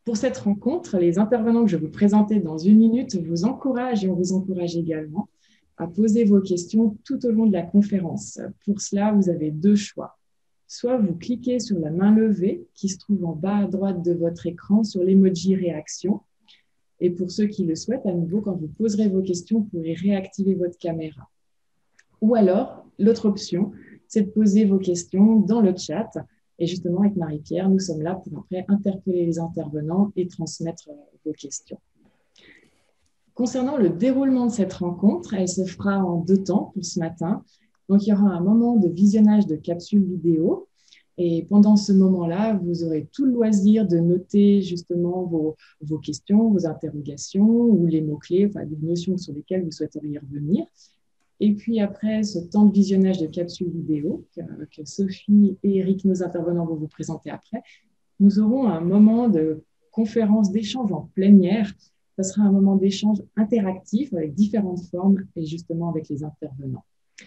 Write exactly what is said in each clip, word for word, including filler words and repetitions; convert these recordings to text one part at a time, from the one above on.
Pour cette rencontre, les intervenants que je vais vous présenter dans une minute vous encouragent et on vous encourage également à poser vos questions tout au long de la conférence. Pour cela, vous avez deux choix. Soit vous cliquez sur la main levée qui se trouve en bas à droite de votre écran sur l'emoji réaction. Et pour ceux qui le souhaitent, à nouveau, quand vous poserez vos questions, vous pourrez réactiver votre caméra. Ou alors, l'autre option, c'est de poser vos questions dans le chat. Et justement, avec Marie-Pierre, nous sommes là pour après interpeller les intervenants et transmettre vos questions. Concernant le déroulement de cette rencontre, elle se fera en deux temps pour ce matin. Donc, il y aura un moment de visionnage de capsules vidéo. Et pendant ce moment-là, vous aurez tout le loisir de noter justement vos, vos questions, vos interrogations ou les mots-clés, enfin des notions sur lesquelles vous souhaiteriez revenir. Et puis après ce temps de visionnage de capsules vidéo que, que Sophie et Eric, nos intervenants, vont vous présenter après, nous aurons un moment de conférence, d'échange en plénière. Ce sera un moment d'échange interactif avec différentes formes et justement avec les intervenants.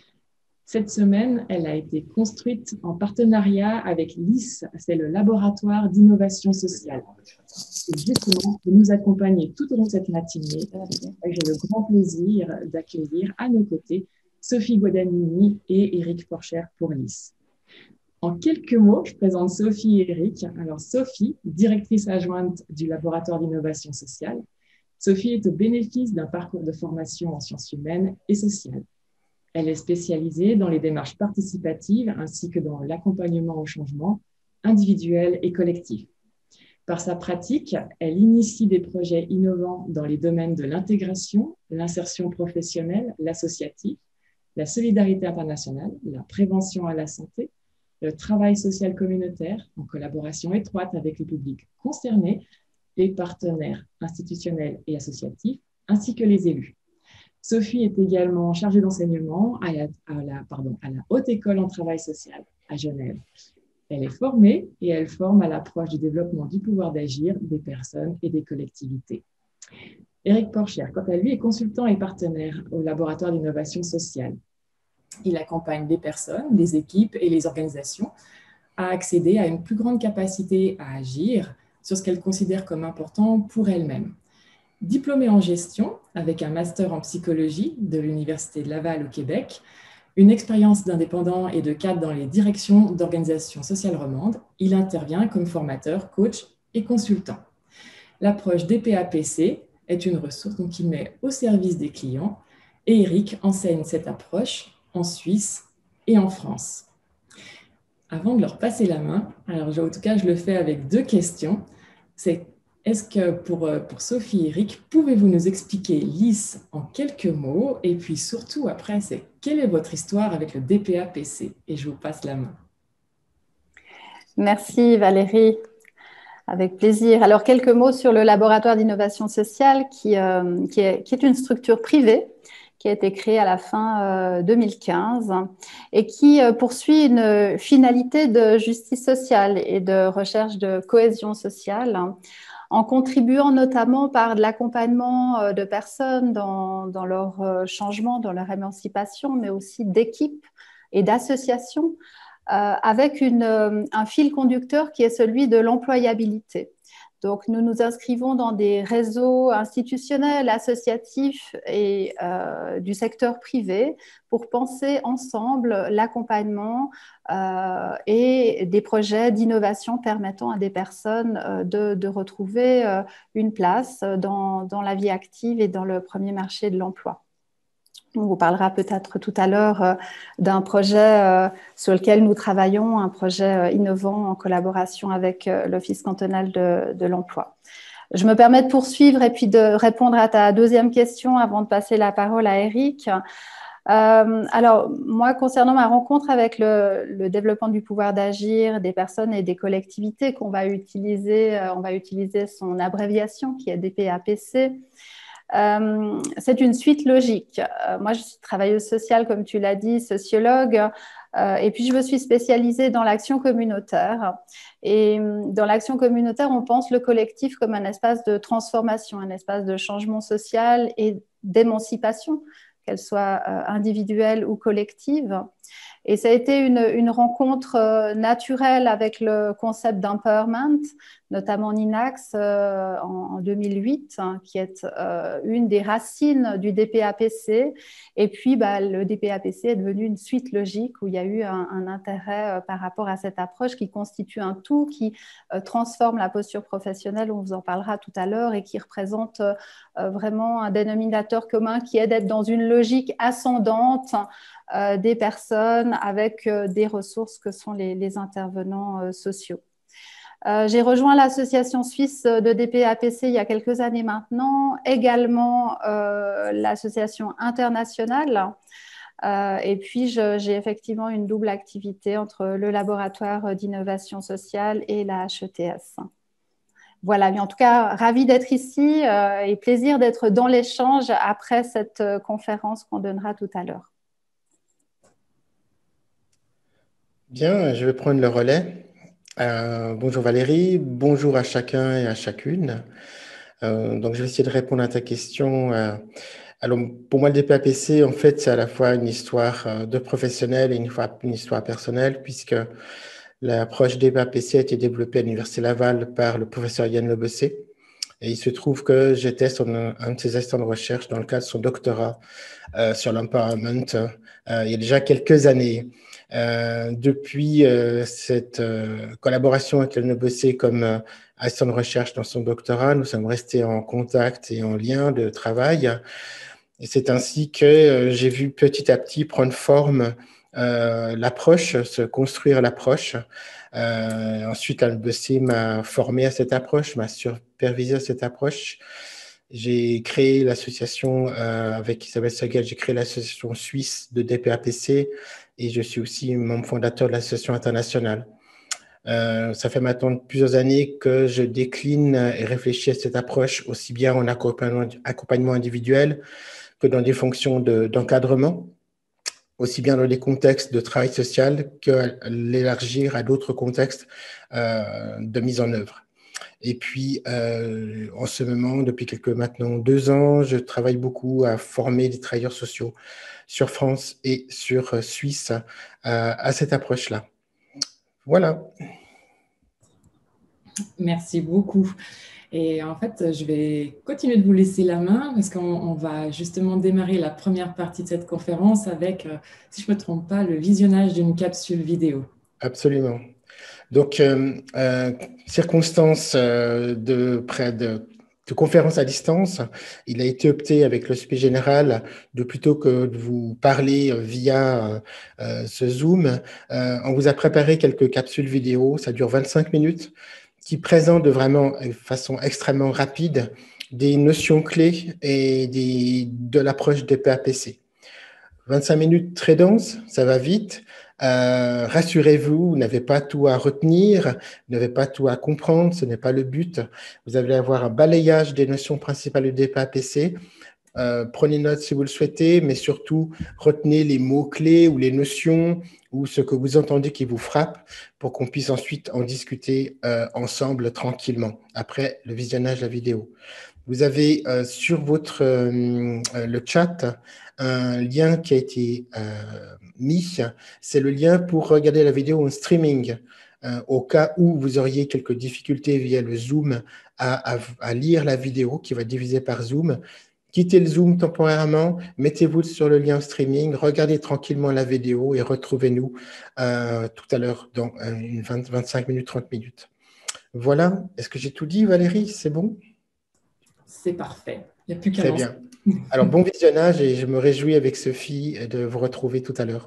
Cette semaine, elle a été construite en partenariat avec l'I S, c'est le laboratoire d'innovation sociale. Et justement, de nous accompagner tout au long de cette matinée, j'ai le grand plaisir d'accueillir à nos côtés Sophie Guadagnini et Eric Porcher pour l'I S. En quelques mots, je présente Sophie et Eric. Alors Sophie, directrice adjointe du laboratoire d'innovation sociale. Sophie est au bénéfice d'un parcours de formation en sciences humaines et sociales. Elle est spécialisée dans les démarches participatives ainsi que dans l'accompagnement au changement individuel et collectif. Par sa pratique, elle initie des projets innovants dans les domaines de l'intégration, l'insertion professionnelle, l'associatif, la solidarité internationale, la prévention à la santé, le travail social communautaire en collaboration étroite avec les publics concernés, les partenaires institutionnels et associatifs, ainsi que les élus. Sophie est également chargée d'enseignement à la, à, la, pardon, à la Haute École en Travail Social à Genève. Elle est formée et elle forme à l'approche du développement du pouvoir d'agir des personnes et des collectivités. Eric Porcher, quant à lui, est consultant et partenaire au laboratoire d'innovation sociale. Il accompagne les personnes, les équipes et les organisations à accéder à une plus grande capacité à agir sur ce qu'elles considèrent comme important pour elles-mêmes. Diplômé en gestion, avec un master en psychologie de l'Université de Laval au Québec, une expérience d'indépendant et de cadre dans les directions d'organisations sociales romandes, il intervient comme formateur, coach et consultant. L'approche D P A P C est une ressource donc, qu'il met au service des clients et Eric enseigne cette approche en Suisse et en France. Avant de leur passer la main, alors en tout cas je le fais avec deux questions, c'est est-ce que pour, pour Sophie et Eric, pouvez-vous nous expliquer l'I S en quelques mots? Et puis surtout, après, c'est quelle est votre histoire avec le D P A P C? Et je vous passe la main. Merci Valérie, avec plaisir. Alors, quelques mots sur le laboratoire d'innovation sociale qui, euh, qui, est, qui est une structure privée qui a été créée à la fin euh, deux mille quinze et qui euh, poursuit une finalité de justice sociale et de recherche de cohésion sociale, en contribuant notamment par de l'accompagnement de personnes dans, dans leur changement, dans leur émancipation, mais aussi d'équipes et d'associations, euh, avec une, un fil conducteur qui est celui de l'employabilité. Donc, nous nous inscrivons dans des réseaux institutionnels, associatifs et euh, du secteur privé pour penser ensemble l'accompagnement euh, et des projets d'innovation permettant à des personnes euh, de, de retrouver euh, une place dans, dans la vie active et dans le premier marché de l'emploi. On vous parlera peut-être tout à l'heure euh, d'un projet euh, sur lequel nous travaillons, un projet euh, innovant en collaboration avec euh, l'Office cantonal de, de l'emploi. Je me permets de poursuivre et puis de répondre à ta deuxième question avant de passer la parole à Eric. Euh, alors, moi, concernant ma rencontre avec le, le développement du pouvoir d'agir des personnes et des collectivités, qu'on va utiliser, euh, on va utiliser son abréviation qui est D P A P C. Euh, c'est une suite logique. Euh, moi, je suis travailleuse sociale, comme tu l'as dit, sociologue, euh, et puis je me suis spécialisée dans l'action communautaire. Et dans l'action communautaire, on pense le collectif comme un espace de transformation, un espace de changement social et d'émancipation, qu'elle soit euh, individuelle ou collective. Et ça a été une, une rencontre euh, naturelle avec le concept d'empowerment, notamment Ninax euh, en, en deux mille huit, hein, qui est euh, une des racines du D P A P C. Et puis, bah, le D P A P C est devenu une suite logique où il y a eu un, un intérêt euh, par rapport à cette approche qui constitue un tout, qui euh, transforme la posture professionnelle, on vous en parlera tout à l'heure, et qui représente euh, vraiment un dénominateur commun qui est d'être dans une logique ascendante Euh, des personnes avec euh, des ressources que sont les, les intervenants euh, sociaux. Euh, j'ai rejoint l'association suisse de D P A P C il y a quelques années maintenant, également euh, l'association internationale. Euh, et puis, j'ai effectivement une double activité entre le laboratoire d'innovation sociale et la H E T S. Voilà, mais en tout cas, ravie d'être ici euh, et plaisir d'être dans l'échange après cette euh, conférence qu'on donnera tout à l'heure. Bien, je vais prendre le relais. Euh, bonjour Valérie, bonjour à chacun et à chacune. Euh, donc, je vais essayer de répondre à ta question. Euh, alors, pour moi, le D P A P C, en fait, c'est à la fois une histoire euh, de professionnel et une, fois, une histoire personnelle, puisque l'approche D P A P C a été développée à l'Université Laval par le professeur Yann Lebessé. Et il se trouve que j'étais son, un de ses assistants de recherche dans le cadre de son doctorat euh, sur l'empowerment euh, il y a déjà quelques années. Euh, depuis euh, cette euh, collaboration avec Yann Lebessé comme euh, assistant de recherche dans son doctorat, nous sommes restés en contact et en lien de travail. Et c'est ainsi que euh, j'ai vu petit à petit prendre forme euh, l'approche, se construire l'approche. Euh, ensuite, Yann Lebessé m'a formé à cette approche, m'a supervisé à cette approche. J'ai créé l'association euh, avec Isabelle Seguel, j'ai créé l'association suisse de D P A P C et je suis aussi membre fondateur de l'association internationale. Euh, ça fait maintenant plusieurs années que je décline et réfléchis à cette approche aussi bien en accompagnement, accompagnement individuel que dans des fonctions de, d'encadrement, aussi bien dans des contextes de travail social que l'élargir à d'autres contextes euh, de mise en œuvre. Et puis, euh, en ce moment, depuis quelques maintenant deux ans, je travaille beaucoup à former des travailleurs sociaux sur France et sur euh, Suisse euh, à cette approche-là. Voilà. Merci beaucoup. Et en fait, je vais continuer de vous laisser la main parce qu'on va justement démarrer la première partie de cette conférence avec, euh, si je ne me trompe pas, le visionnage d'une capsule vidéo. Absolument. Donc, euh, euh, circonstances euh, de près de, de conférence à distance, il a été opté avec le l'Hospice général de plutôt que de vous parler via euh, ce Zoom, euh, on vous a préparé quelques capsules vidéo, ça dure vingt-cinq minutes, qui présentent vraiment de façon extrêmement rapide des notions clés et des, de l'approche D P A P C. vingt-cinq minutes très denses, ça va vite. Euh, rassurez-vous, vous n'avez pas tout à retenir, vous n'avez pas tout à comprendre, ce n'est pas le but. Vous allez avoir un balayage des notions principales du D P A P C. Euh, prenez note si vous le souhaitez, mais surtout retenez les mots-clés ou les notions ou ce que vous entendez qui vous frappe pour qu'on puisse ensuite en discuter euh, ensemble tranquillement après le visionnage de la vidéo. Vous avez euh, sur votre euh, le chat un lien qui a été euh, mis. C'est le lien pour regarder la vidéo en streaming. Euh, au cas où vous auriez quelques difficultés via le Zoom à, à, à lire la vidéo qui va être divisée par Zoom, quittez le Zoom temporairement, mettez-vous sur le lien streaming, regardez tranquillement la vidéo et retrouvez-nous euh, tout à l'heure dans une vingt, vingt-cinq minutes, trente minutes. Voilà. Est-ce que j'ai tout dit, Valérie? C'est bon? C'est parfait. Il n'y a plus qu'à Très lancer. bien. Alors, bon visionnage et je me réjouis avec Sophie de vous retrouver tout à l'heure.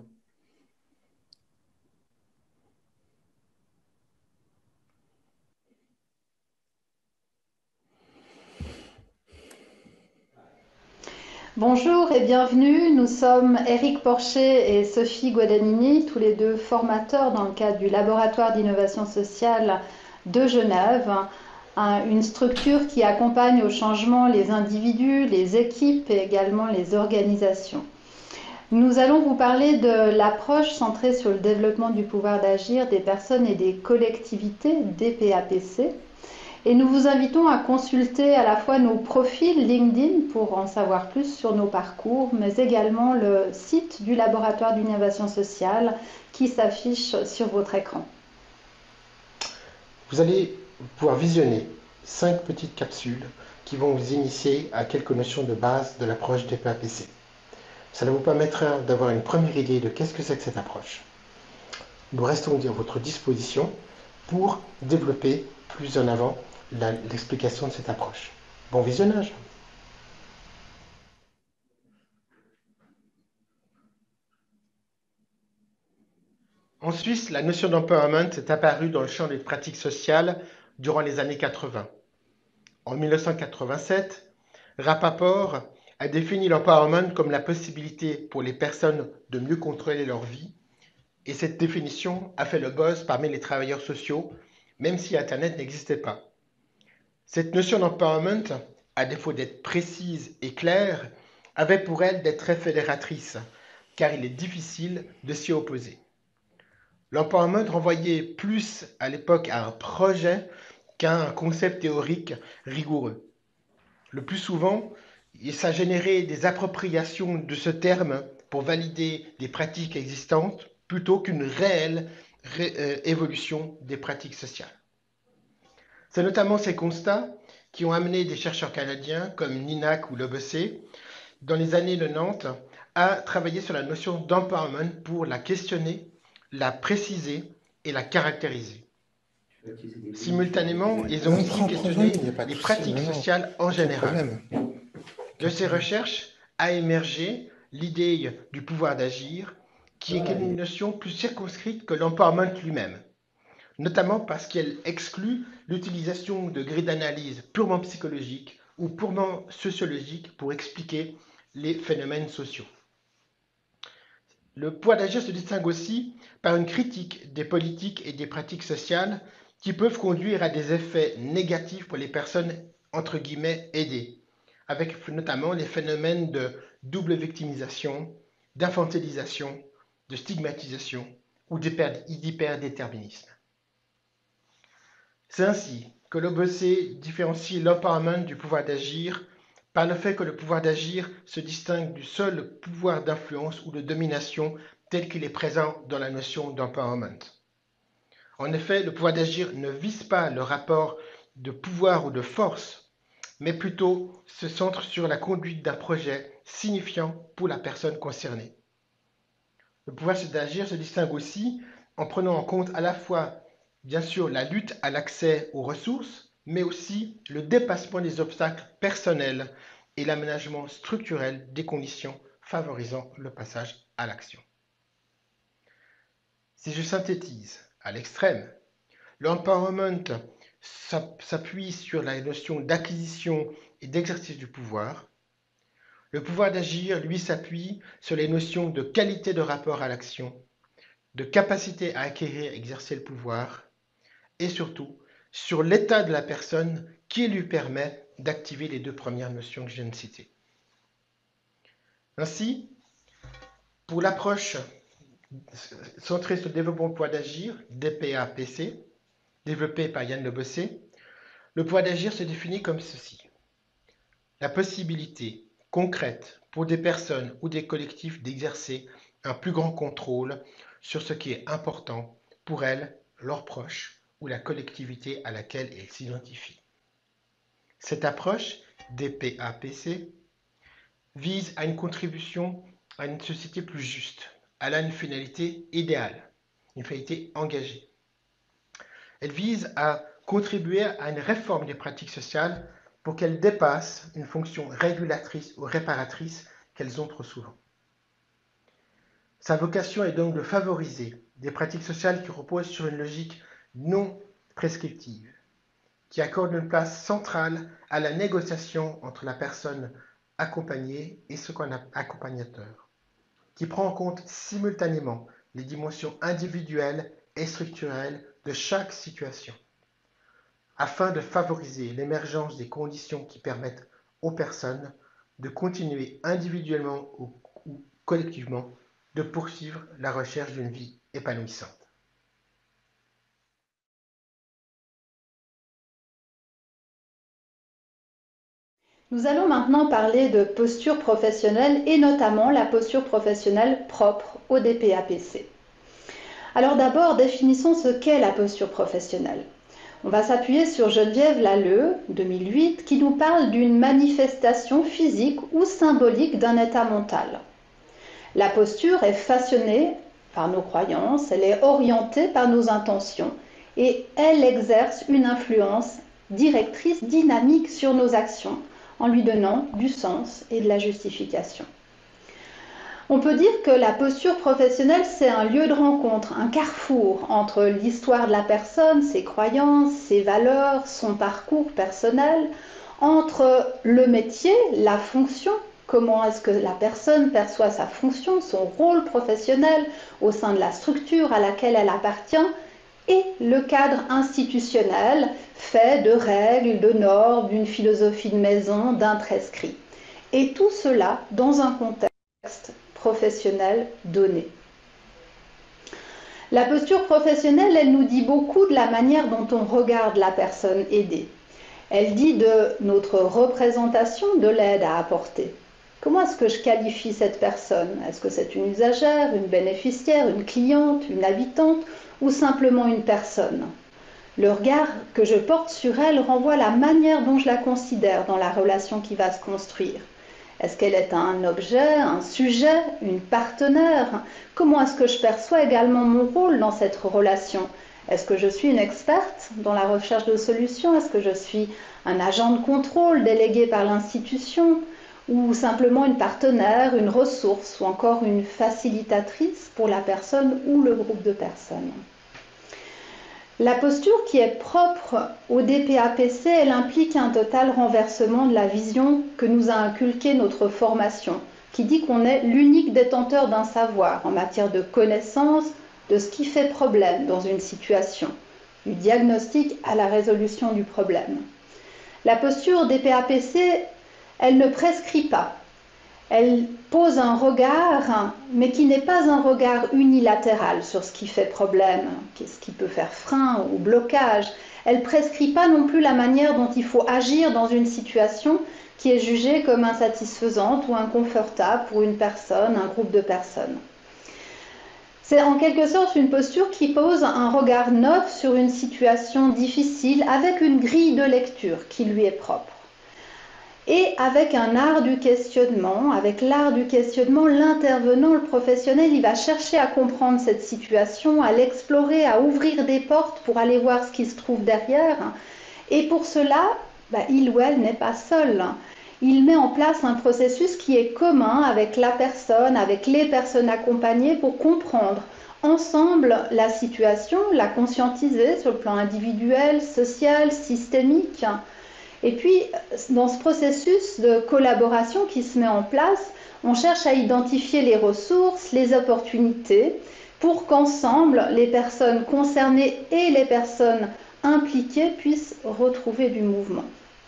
Bonjour et bienvenue. Nous sommes Éric Porcher et Sophie Guadagnini, tous les deux formateurs dans le cadre du Laboratoire d'innovation sociale de Genève, une structure qui accompagne au changement les individus, les équipes et également les organisations. Nous allons vous parler de l'approche centrée sur le développement du pouvoir d'agir des personnes et des collectivités D P A P C. Et nous vous invitons à consulter à la fois nos profils LinkedIn pour en savoir plus sur nos parcours, mais également le site du laboratoire d'innovation sociale qui s'affiche sur votre écran. Vous allez pouvoir visionner cinq petites capsules qui vont vous initier à quelques notions de base de l'approche D P A P C. Cela vous permettra d'avoir une première idée de qu'est-ce que c'est que cette approche. Nous restons à votre disposition pour développer plus en avant l'explication de cette approche. Bon visionnage! En Suisse, la notion d'empowerment est apparue dans le champ des pratiques sociales durant les années quatre-vingt. En mille neuf cent quatre-vingt-sept, Rapaport a défini l'empowerment comme la possibilité pour les personnes de mieux contrôler leur vie, et cette définition a fait le buzz parmi les travailleurs sociaux, même si Internet n'existait pas. Cette notion d'empowerment, à défaut d'être précise et claire, avait pour elle d'être très fédératrice, car il est difficile de s'y opposer. L'empowerment renvoyait plus à l'époque à un projet qu'à un concept théorique rigoureux. Le plus souvent, ça générait des appropriations de ce terme pour valider des pratiques existantes plutôt qu'une réelle ré euh, évolution des pratiques sociales. C'est notamment ces constats qui ont amené des chercheurs canadiens comme Ninac ou Lobessé dans les années quatre-vingt-dix à travailler sur la notion d'empowerment pour la questionner, la préciser et la caractériser. Simultanément, ils ont aussi questionné les pratiques sociales en général. De ces recherches a émergé l'idée du pouvoir d'agir, qui est une notion plus circonscrite que l'empowerment lui-même, notamment parce qu'elle exclut l'utilisation de grilles d'analyse purement psychologiques ou purement sociologiques pour expliquer les phénomènes sociaux. Le pouvoir d'agir se distingue aussi par une critique des politiques et des pratiques sociales qui peuvent conduire à des effets négatifs pour les personnes entre guillemets aidées, avec notamment les phénomènes de double victimisation, d'infantilisation, de stigmatisation ou d'hyperdéterminisme. C'est ainsi que l'O B C différencie l'empowerment du pouvoir d'agir par le fait que le pouvoir d'agir se distingue du seul pouvoir d'influence ou de domination tel qu'il est présent dans la notion d'empowerment. En effet, le pouvoir d'agir ne vise pas le rapport de pouvoir ou de force, mais plutôt se centre sur la conduite d'un projet signifiant pour la personne concernée. Le pouvoir d'agir se distingue aussi en prenant en compte à la fois, bien sûr, la lutte à l'accès aux ressources, mais aussi le dépassement des obstacles personnels et l'aménagement structurel des conditions favorisant le passage à l'action. Si je synthétise à l'extrême, l'empowerment s'appuie sur la notion d'acquisition et d'exercice du pouvoir. Le pouvoir d'agir, lui, s'appuie sur les notions de qualité de rapport à l'action, de capacité à acquérir et exercer le pouvoir, et surtout sur l'état de la personne qui lui permet d'activer les deux premières notions que je viens de citer. Ainsi, pour l'approche centrée sur le développement du pouvoir d'agir, D P A P C, développée par Yann Lebossé, le pouvoir d'agir se définit comme ceci. La possibilité concrète pour des personnes ou des collectifs d'exercer un plus grand contrôle sur ce qui est important pour elles, leurs proches ou la collectivité à laquelle elles s'identifient. Cette approche, D P A P C, vise à une contribution à une société plus juste. Elle a une finalité idéale, une finalité engagée. Elle vise à contribuer à une réforme des pratiques sociales pour qu'elles dépassent une fonction régulatrice ou réparatrice qu'elles ont trop souvent. Sa vocation est donc de favoriser des pratiques sociales qui reposent sur une logique non prescriptive, qui accorde une place centrale à la négociation entre la personne accompagnée et son accompagnateur, qui prend en compte simultanément les dimensions individuelles et structurelles de chaque situation, afin de favoriser l'émergence des conditions qui permettent aux personnes de continuer individuellement ou collectivement de poursuivre la recherche d'une vie épanouissante. Nous allons maintenant parler de posture professionnelle et notamment la posture professionnelle propre au D P A P C. Alors d'abord, définissons ce qu'est la posture professionnelle. On va s'appuyer sur Geneviève Lalleux, deux mille huit, qui nous parle d'une manifestation physique ou symbolique d'un état mental. La posture est façonnée par nos croyances, elle est orientée par nos intentions et elle exerce une influence directrice dynamique sur nos actions en lui donnant du sens et de la justification. On peut dire que la posture professionnelle, c'est un lieu de rencontre, un carrefour entre l'histoire de la personne, ses croyances, ses valeurs, son parcours personnel, entre le métier, la fonction, comment est-ce que la personne perçoit sa fonction, son rôle professionnel au sein de la structure à laquelle elle appartient, et le cadre institutionnel fait de règles, de normes, d'une philosophie de maison, d'un prescrit. Et tout cela dans un contexte professionnel donné. La posture professionnelle, elle nous dit beaucoup de la manière dont on regarde la personne aidée. Elle dit de notre représentation de l'aide à apporter. Comment est-ce que je qualifie cette personne? Est-ce que c'est une usagère, une bénéficiaire, une cliente, une habitante ou simplement une personne? Le regard que je porte sur elle renvoie à la manière dont je la considère dans la relation qui va se construire. Est-ce qu'elle est un objet, un sujet, une partenaire? Comment est-ce que je perçois également mon rôle dans cette relation? Est-ce que je suis une experte dans la recherche de solutions? Est-ce que je suis un agent de contrôle délégué par l'institution? Ou simplement une partenaire, une ressource, ou encore une facilitatrice pour la personne ou le groupe de personnes? La posture qui est propre au D P A P C, elle implique un total renversement de la vision que nous a inculquée notre formation, qui dit qu'on est l'unique détenteur d'un savoir en matière de connaissance de ce qui fait problème dans une situation, du diagnostic à la résolution du problème. La posture D P A P C, elle ne prescrit pas. Elle pose un regard, mais qui n'est pas un regard unilatéral sur ce qui fait problème, ce qui peut faire frein ou blocage. Elle ne prescrit pas non plus la manière dont il faut agir dans une situation qui est jugée comme insatisfaisante ou inconfortable pour une personne, un groupe de personnes. C'est en quelque sorte une posture qui pose un regard neuf sur une situation difficile avec une grille de lecture qui lui est propre. Et avec un art du questionnement, avec l'art du questionnement, l'intervenant, le professionnel, il va chercher à comprendre cette situation, à l'explorer, à ouvrir des portes pour aller voir ce qui se trouve derrière. Et pour cela, bah, il ou elle n'est pas seul. Il met en place un processus qui est commun avec la personne, avec les personnes accompagnées pour comprendre ensemble la situation, la conscientiser sur le plan individuel, social, systémique. Et puis, dans ce processus de collaboration qui se met en place, on cherche à identifier les ressources, les opportunités, pour qu'ensemble, les personnes concernées et les personnes impliquées puissent retrouver du mouvement.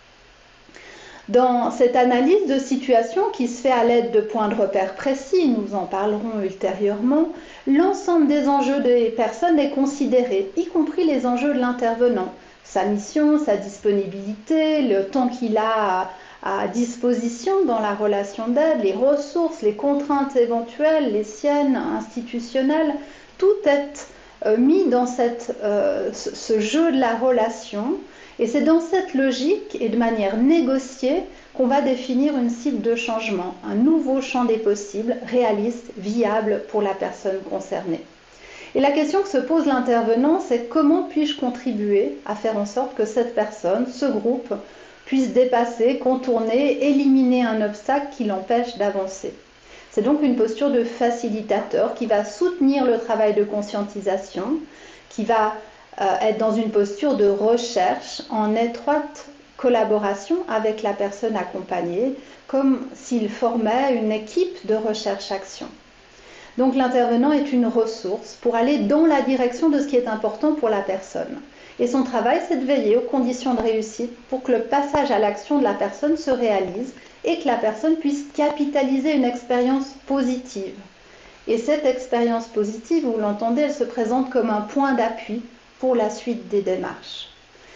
Dans cette analyse de situation qui se fait à l'aide de points de repère précis, nous en parlerons ultérieurement, l'ensemble des enjeux des personnes est considéré, y compris les enjeux de l'intervenant. Sa mission, sa disponibilité, le temps qu'il a à, à disposition dans la relation d'aide, les ressources, les contraintes éventuelles, les siennes, institutionnelles, tout est euh, mis dans cette, euh, ce, ce jeu de la relation. Et c'est dans cette logique et de manière négociée qu'on va définir une cible de changement, un nouveau champ des possibles, réaliste, viable pour la personne concernée. Et la question que se pose l'intervenant, c'est comment puis-je contribuer à faire en sorte que cette personne, ce groupe, puisse dépasser, contourner, éliminer un obstacle qui l'empêche d'avancer. C'est donc une posture de facilitateur qui va soutenir le travail de conscientisation, qui va euh, être dans une posture de recherche en étroite collaboration avec la personne accompagnée, comme s'il formait une équipe de recherche-action. Donc l'intervenant est une ressource pour aller dans la direction de ce qui est important pour la personne. Et son travail, c'est de veiller aux conditions de réussite pour que le passage à l'action de la personne se réalise et que la personne puisse capitaliser une expérience positive. Et cette expérience positive, vous l'entendez, elle se présente comme un point d'appui pour la suite des démarches.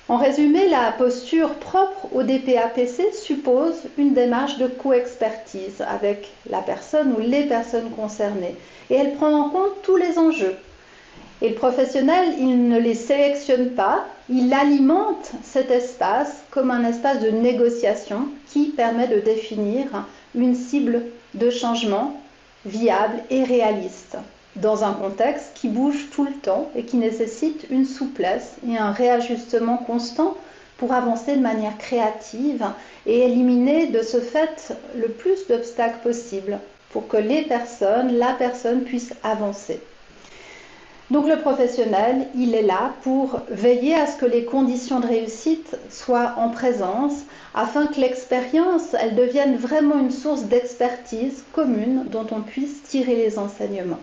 En résumé, la posture propre au D P A P C suppose une démarche de co-expertise avec la personne ou les personnes concernées et elle prend en compte tous les enjeux. Et le professionnel, il ne les sélectionne pas, il alimente cet espace comme un espace de négociation qui permet de définir une cible de changement viable et réaliste dans un contexte qui bouge tout le temps et qui nécessite une souplesse et un réajustement constant pour avancer de manière créative et éliminer de ce fait le plus d'obstacles possible pour que les personnes, la personne puisse avancer. Donc le professionnel, il est là pour veiller à ce que les conditions de réussite soient en présence afin que l'expérience, elle devienne vraiment une source d'expertise commune dont on puisse tirer les enseignements.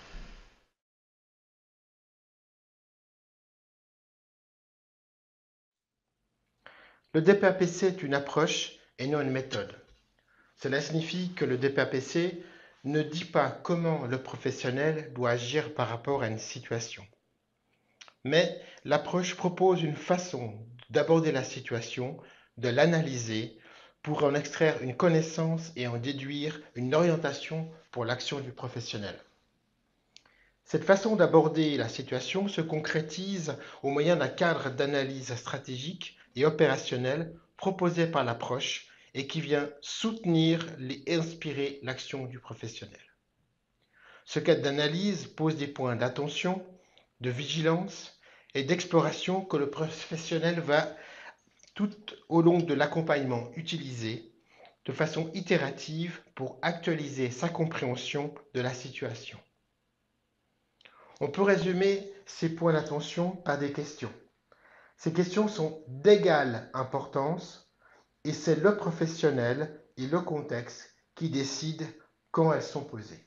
Le D P A P C est une approche et non une méthode. Cela signifie que le D P A P C ne dit pas comment le professionnel doit agir par rapport à une situation. Mais l'approche propose une façon d'aborder la situation, de l'analyser, pour en extraire une connaissance et en déduire une orientation pour l'action du professionnel. Cette façon d'aborder la situation se concrétise au moyen d'un cadre d'analyse stratégique et opérationnel proposé par l'approche et qui vient soutenir et inspirer l'action du professionnel. Ce cadre d'analyse pose des points d'attention, de vigilance et d'exploration que le professionnel va tout au long de l'accompagnement utiliser de façon itérative pour actualiser sa compréhension de la situation. On peut résumer ces points d'attention par des questions. Ces questions sont d'égale importance et c'est le professionnel et le contexte qui décident quand elles sont posées.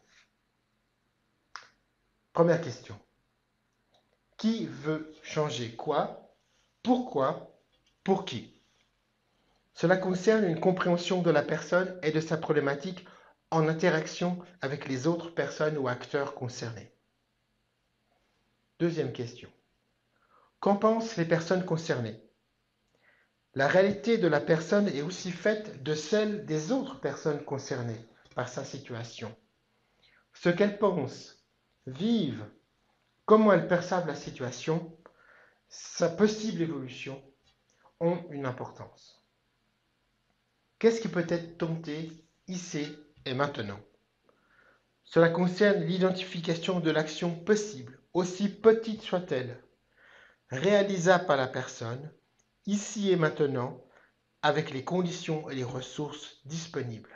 Première question. Qui veut changer quoi? Pourquoi? Pour qui? Cela concerne une compréhension de la personne et de sa problématique en interaction avec les autres personnes ou acteurs concernés. Deuxième question. Qu'en pensent les personnes concernées? La réalité de la personne est aussi faite de celle des autres personnes concernées par sa situation. Ce qu'elles pensent, vivent, comment elles perçoivent la situation, sa possible évolution ont une importance. Qu'est-ce qui peut être tenté ici et maintenant? Cela concerne l'identification de l'action possible, aussi petite soit-elle, réalisable par la personne, ici et maintenant, avec les conditions et les ressources disponibles.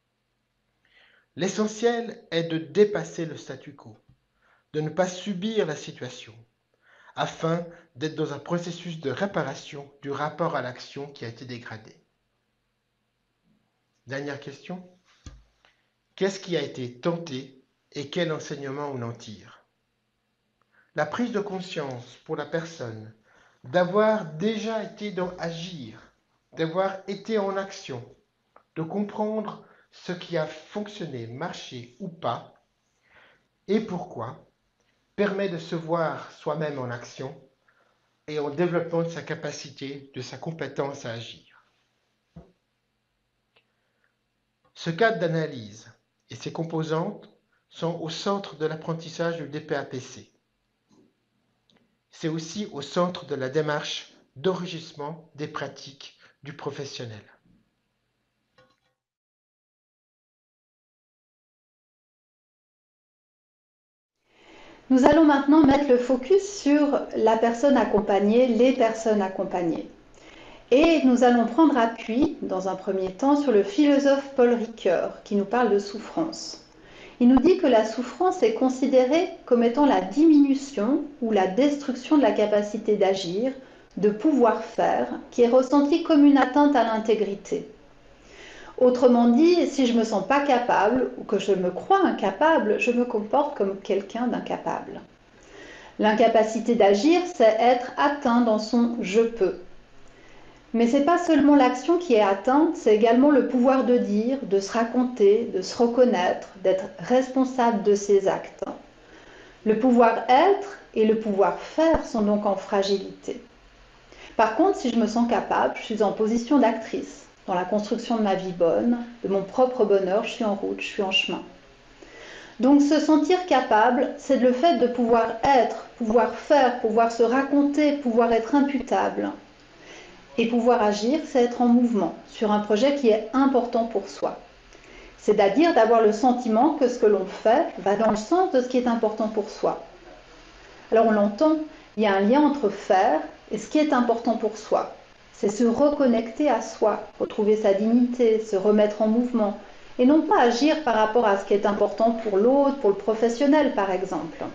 L'essentiel est de dépasser le statu quo, de ne pas subir la situation, afin d'être dans un processus de réparation du rapport à l'action qui a été dégradé. Dernière question. Qu'est-ce qui a été tenté et quel enseignement on en tire? La prise de conscience pour la personne d'avoir déjà été dans agir, d'avoir été en action, de comprendre ce qui a fonctionné, marché ou pas, et pourquoi, permet de se voir soi-même en action et en développement de sa capacité, de sa compétence à agir. Ce cadre d'analyse et ses composantes sont au centre de l'apprentissage du D P A P C. C'est aussi au centre de la démarche d'enrichissement des pratiques du professionnel. Nous allons maintenant mettre le focus sur la personne accompagnée, les personnes accompagnées. Et nous allons prendre appui, dans un premier temps, sur le philosophe Paul Ricoeur, qui nous parle de souffrance. Il nous dit que la souffrance est considérée comme étant la diminution ou la destruction de la capacité d'agir, de pouvoir faire, qui est ressentie comme une atteinte à l'intégrité. Autrement dit, si je ne me sens pas capable ou que je me crois incapable, je me comporte comme quelqu'un d'incapable. L'incapacité d'agir, c'est être atteint dans son « je peux ». Mais ce n'est pas seulement l'action qui est atteinte, c'est également le pouvoir de dire, de se raconter, de se reconnaître, d'être responsable de ses actes. Le pouvoir être et le pouvoir faire sont donc en fragilité. Par contre, si je me sens capable, je suis en position d'actrice, dans la construction de ma vie bonne, de mon propre bonheur, je suis en route, je suis en chemin. Donc se sentir capable, c'est le fait de pouvoir être, pouvoir faire, pouvoir se raconter, pouvoir être imputable. Et pouvoir agir, c'est être en mouvement sur un projet qui est important pour soi. C'est-à-dire d'avoir le sentiment que ce que l'on fait va dans le sens de ce qui est important pour soi. Alors on l'entend, il y a un lien entre faire et ce qui est important pour soi. C'est se reconnecter à soi, retrouver sa dignité, se remettre en mouvement, et non pas agir par rapport à ce qui est important pour l'autre, pour le professionnel par exemple.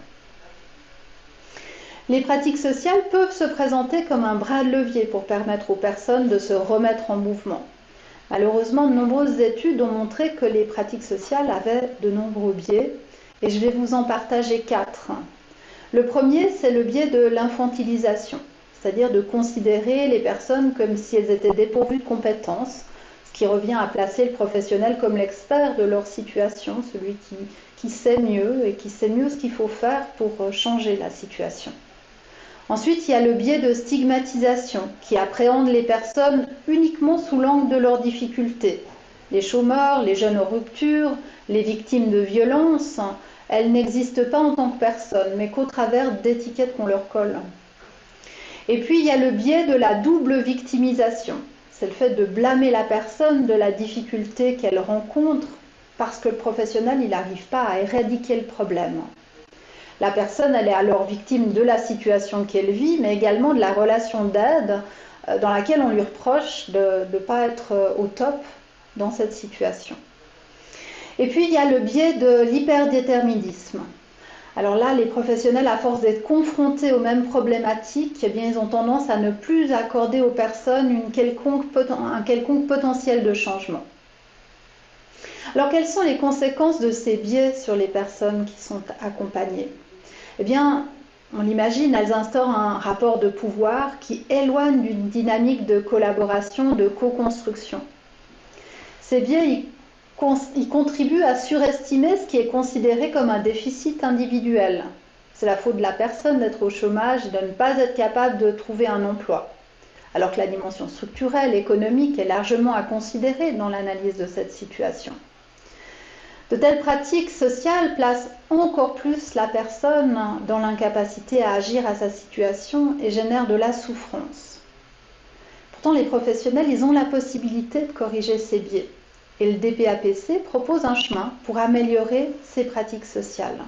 Les pratiques sociales peuvent se présenter comme un bras de levier pour permettre aux personnes de se remettre en mouvement. Malheureusement, de nombreuses études ont montré que les pratiques sociales avaient de nombreux biais, et je vais vous en partager quatre. Le premier, c'est le biais de l'infantilisation, c'est-à-dire de considérer les personnes comme si elles étaient dépourvues de compétences, ce qui revient à placer le professionnel comme l'expert de leur situation, celui qui, qui sait mieux et qui sait mieux ce qu'il faut faire pour changer la situation. Ensuite, il y a le biais de stigmatisation qui appréhende les personnes uniquement sous l'angle de leurs difficultés. Les chômeurs, les jeunes en rupture, les victimes de violences, elles n'existent pas en tant que personnes, mais qu'au travers d'étiquettes qu'on leur colle. Et puis, il y a le biais de la double victimisation. C'est le fait de blâmer la personne de la difficulté qu'elle rencontre parce que le professionnel, il n'arrive pas à éradiquer le problème. La personne, elle est alors victime de la situation qu'elle vit, mais également de la relation d'aide dans laquelle on lui reproche de ne pas être au top dans cette situation. Et puis, il y a le biais de l'hyperdéterminisme. Alors là, les professionnels, à force d'être confrontés aux mêmes problématiques, eh bien, ils ont tendance à ne plus accorder aux personnes une quelconque, un quelconque potentiel de changement. Alors, quelles sont les conséquences de ces biais sur les personnes qui sont accompagnées ? Eh bien, on l'imagine, elles instaurent un rapport de pouvoir qui éloigne d'une dynamique de collaboration, de co-construction. Ces biais, ils, ils contribuent à surestimer ce qui est considéré comme un déficit individuel. C'est la faute de la personne d'être au chômage et de ne pas être capable de trouver un emploi. Alors que la dimension structurelle, économique est largement à considérer dans l'analyse de cette situation. De telles pratiques sociales placent encore plus la personne dans l'incapacité à agir à sa situation et génèrent de la souffrance. Pourtant, les professionnels, ils ont la possibilité de corriger ces biais. Et le D P A P C propose un chemin pour améliorer ces pratiques sociales.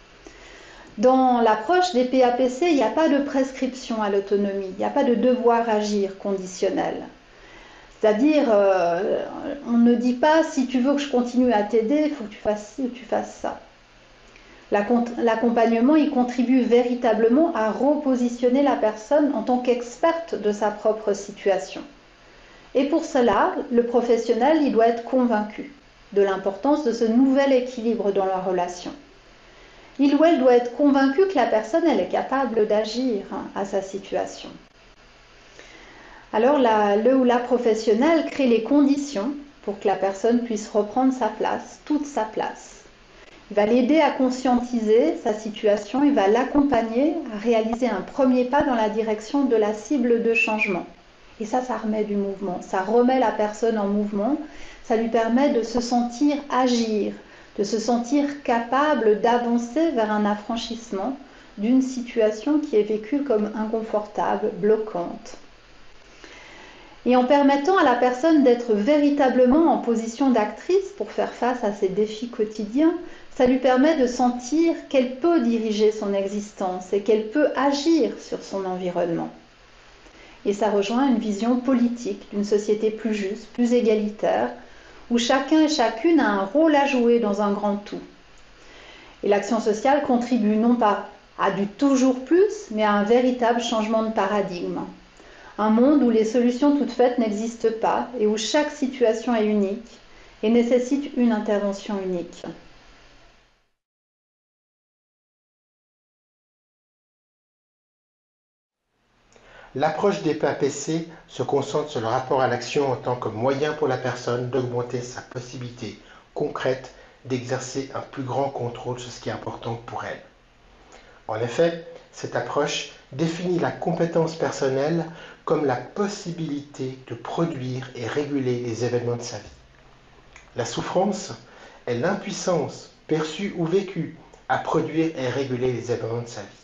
Dans l'approche D P A P C, il n'y a pas de prescription à l'autonomie, il n'y a pas de devoir agir conditionnel. C'est-à-dire, euh, on ne dit pas, si tu veux que je continue à t'aider, il faut que tu fasses ci ou tu fasses ça. L'accompagnement, il contribue véritablement à repositionner la personne en tant qu'experte de sa propre situation. Et pour cela, le professionnel, il doit être convaincu de l'importance de ce nouvel équilibre dans la relation. Il ou elle doit être convaincu que la personne, elle est capable d'agir à sa situation. Alors, la, le ou la professionnelle crée les conditions pour que la personne puisse reprendre sa place, toute sa place. Il va l'aider à conscientiser sa situation, il va l'accompagner à réaliser un premier pas dans la direction de la cible de changement. Et ça, ça remet du mouvement, ça remet la personne en mouvement, ça lui permet de se sentir agir, de se sentir capable d'avancer vers un affranchissement d'une situation qui est vécue comme inconfortable, bloquante. Et en permettant à la personne d'être véritablement en position d'actrice pour faire face à ses défis quotidiens, ça lui permet de sentir qu'elle peut diriger son existence et qu'elle peut agir sur son environnement. Et ça rejoint une vision politique d'une société plus juste, plus égalitaire, où chacun et chacune a un rôle à jouer dans un grand tout. Et l'action sociale contribue non pas à du toujours plus, mais à un véritable changement de paradigme. Un monde où les solutions toutes faites n'existent pas et où chaque situation est unique et nécessite une intervention unique. L'approche D P A P C se concentre sur le rapport à l'action en tant que moyen pour la personne d'augmenter sa possibilité concrète d'exercer un plus grand contrôle sur ce qui est important pour elle. En effet, cette approche définit la compétence personnelle comme la possibilité de produire et réguler les événements de sa vie. La souffrance est l'impuissance perçue ou vécue à produire et réguler les événements de sa vie.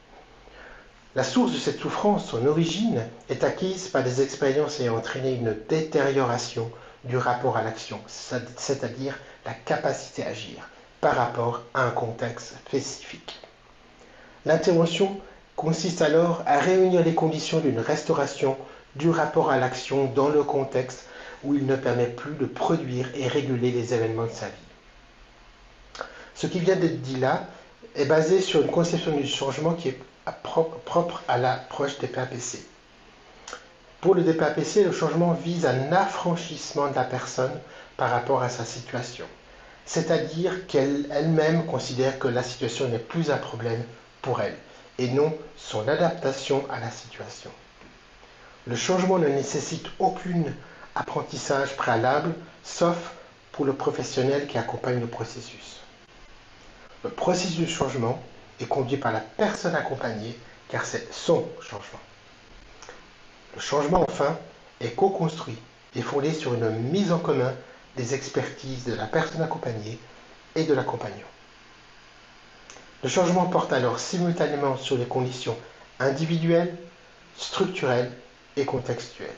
La source de cette souffrance, son origine, est acquise par des expériences ayant entraîné une détérioration du rapport à l'action, c'est-à-dire la capacité à agir par rapport à un contexte spécifique. L'intervention consiste alors à réunir les conditions d'une restauration du rapport à l'action dans le contexte où il ne permet plus de produire et réguler les événements de sa vie. Ce qui vient d'être dit là est basé sur une conception du changement qui est propre à l'approche D P A P C. Pour le D P A P C, le changement vise un affranchissement de la personne par rapport à sa situation, c'est-à-dire qu'elle elle-même considère que la situation n'est plus un problème pour elle, et non son adaptation à la situation. Le changement ne nécessite aucun apprentissage préalable, sauf pour le professionnel qui accompagne le processus. Le processus de changement est conduit par la personne accompagnée, car c'est son changement. Le changement, enfin, est co-construit et fondé sur une mise en commun des expertises de la personne accompagnée et de l'accompagnant. Le changement porte alors simultanément sur les conditions individuelles, structurelles et contextuelles.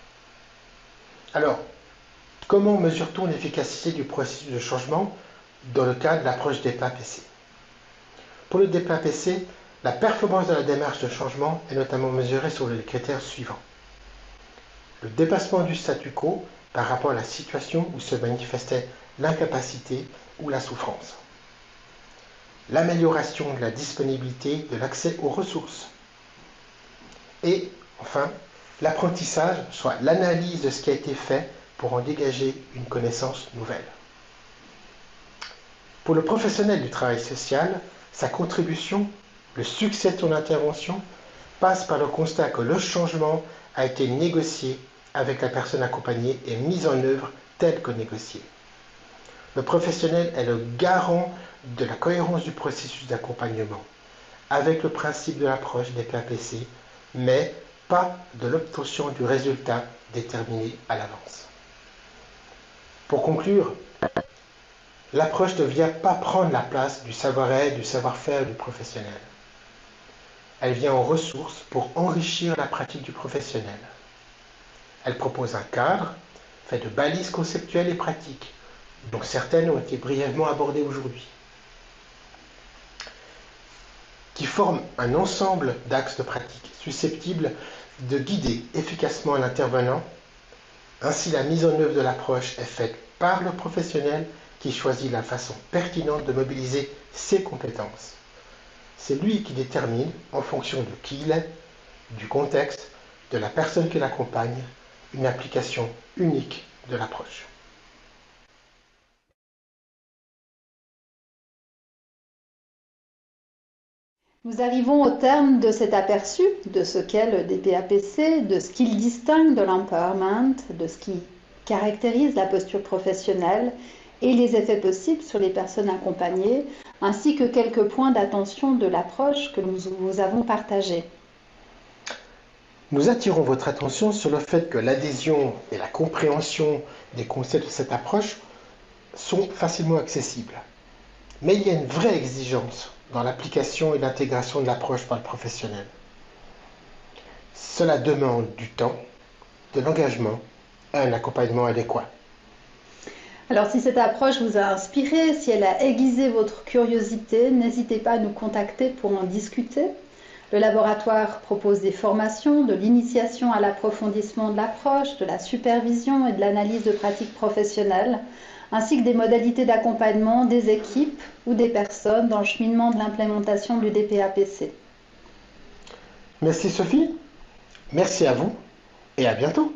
Alors, comment mesure-t-on l'efficacité du processus de changement dans le cadre de l'approche D P A P C? Pour le D P A P C, la performance de la démarche de changement est notamment mesurée sur les critères suivants. Le dépassement du statu quo par rapport à la situation où se manifestait l'incapacité ou la souffrance. L'amélioration de la disponibilité de l'accès aux ressources. Et, enfin, l'apprentissage, soit l'analyse de ce qui a été fait pour en dégager une connaissance nouvelle. Pour le professionnel du travail social, sa contribution, le succès de son intervention, passe par le constat que le changement a été négocié avec la personne accompagnée et mise en œuvre tel que négocié. Le professionnel est le garant de la cohérence du processus d'accompagnement, avec le principe de l'approche des P A P C, mais pas de l'obtention du résultat déterminé à l'avance. Pour conclure, l'approche ne vient pas prendre la place du savoir-être, du savoir-faire du professionnel. Elle vient en ressources pour enrichir la pratique du professionnel. Elle propose un cadre fait de balises conceptuelles et pratiques, dont certaines ont été brièvement abordées aujourd'hui, qui forment un ensemble d'axes de pratique susceptibles de guider efficacement l'intervenant. Ainsi, la mise en œuvre de l'approche est faite par le professionnel qui choisit la façon pertinente de mobiliser ses compétences. C'est lui qui détermine, en fonction de qui il est, du contexte, de la personne qui l'accompagne, une application unique de l'approche. Nous arrivons au terme de cet aperçu de ce qu'est le D P A P C, de ce qu'il distingue de l'empowerment, de ce qui caractérise la posture professionnelle et les effets possibles sur les personnes accompagnées, ainsi que quelques points d'attention de l'approche que nous vous avons partagée. Nous attirons votre attention sur le fait que l'adhésion et la compréhension des concepts de cette approche sont facilement accessibles. Mais il y a une vraie exigence dans l'application et l'intégration de l'approche par le professionnel. Cela demande du temps, de l'engagement et un accompagnement adéquat. Alors si cette approche vous a inspiré, si elle a aiguisé votre curiosité, n'hésitez pas à nous contacter pour en discuter. Le laboratoire propose des formations, de l'initiation à l'approfondissement de l'approche, de la supervision et de l'analyse de pratiques professionnelles, ainsi que des modalités d'accompagnement des équipes ou des personnes dans le cheminement de l'implémentation du D P A P C. Merci Sophie, merci à vous et à bientôt.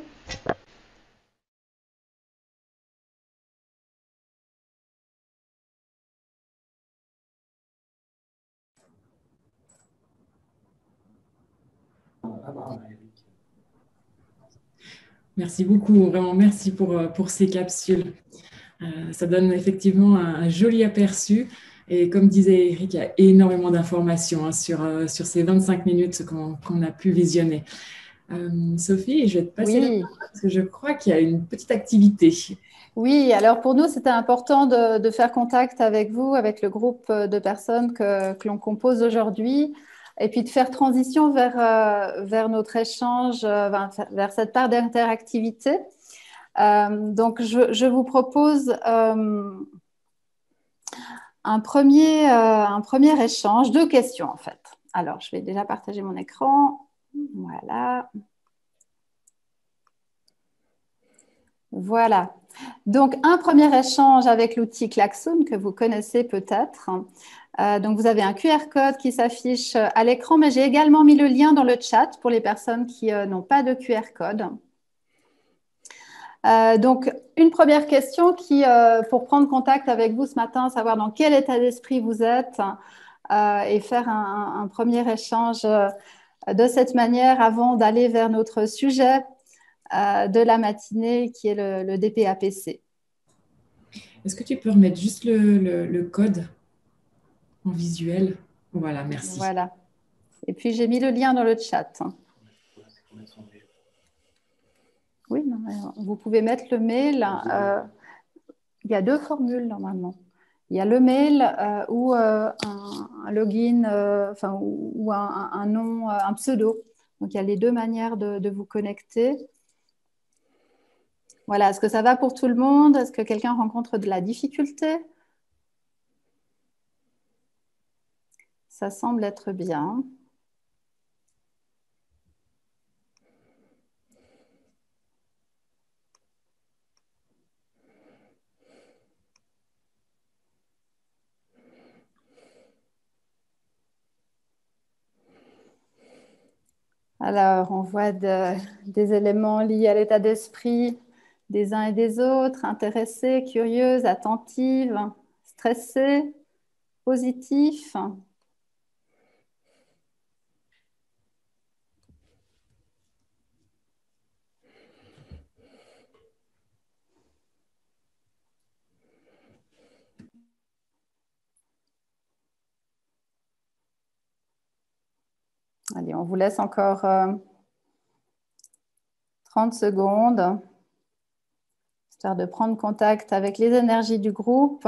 Merci beaucoup, vraiment merci pour, pour ces capsules. Euh, ça donne effectivement un, un joli aperçu Et comme disait Eric, il y a énormément d'informations hein, sur, euh, sur ces vingt-cinq minutes qu'on qu'on a pu visionner. Euh, Sophie, je vais te passer la Oui. parole parce que je crois qu'il y a une petite activité. Oui, alors pour nous, c'était important de, de faire contact avec vous, avec le groupe de personnes que, que l'on compose aujourd'hui, et puis de faire transition vers, euh, vers notre échange, euh, vers, vers cette part d'interactivité. Euh, donc, je, je vous propose euh, un, premier, euh, un premier échange, deux questions en fait. Alors, je vais déjà partager mon écran. Voilà. Voilà. Donc, un premier échange avec l'outil Klaxoon que vous connaissez peut-être. Euh, donc, vous avez un Q R code qui s'affiche à l'écran, mais j'ai également mis le lien dans le chat pour les personnes qui euh, n'ont pas de Q R code. Euh, donc, une première question qui, euh, pour prendre contact avec vous ce matin, savoir dans quel état d'esprit vous êtes euh, et faire un, un premier échange euh, de cette manière avant d'aller vers notre sujet euh, de la matinée qui est le, le D P A P C. Est-ce que tu peux remettre juste le, le, le code en visuel? Voilà, merci. Voilà. Et puis, j'ai mis le lien dans le chat. Oui, non, vous pouvez mettre le mail. Euh, il y a deux formules normalement. Il y a le mail euh, ou euh, un, un login, euh, enfin, ou, ou un, un nom, euh, un pseudo. Donc, il y a les deux manières de, de vous connecter. Voilà, est-ce que ça va pour tout le monde? Est-ce que quelqu'un rencontre de la difficulté? Ça semble être bien. Alors, on voit de, des éléments liés à l'état d'esprit des uns et des autres, intéressés, curieuses, attentives, stressés, positifs. Allez, on vous laisse encore euh, trente secondes, histoire de prendre contact avec les énergies du groupe.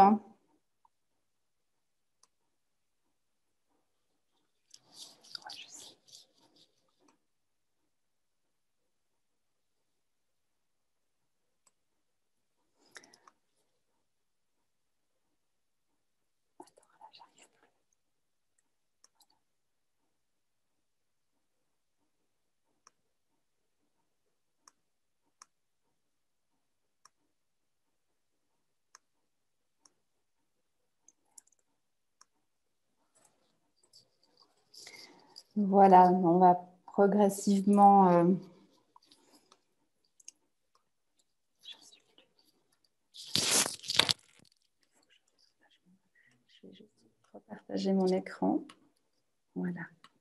Voilà, on va progressivement euh, je vais juste repartager mon écran. Voilà.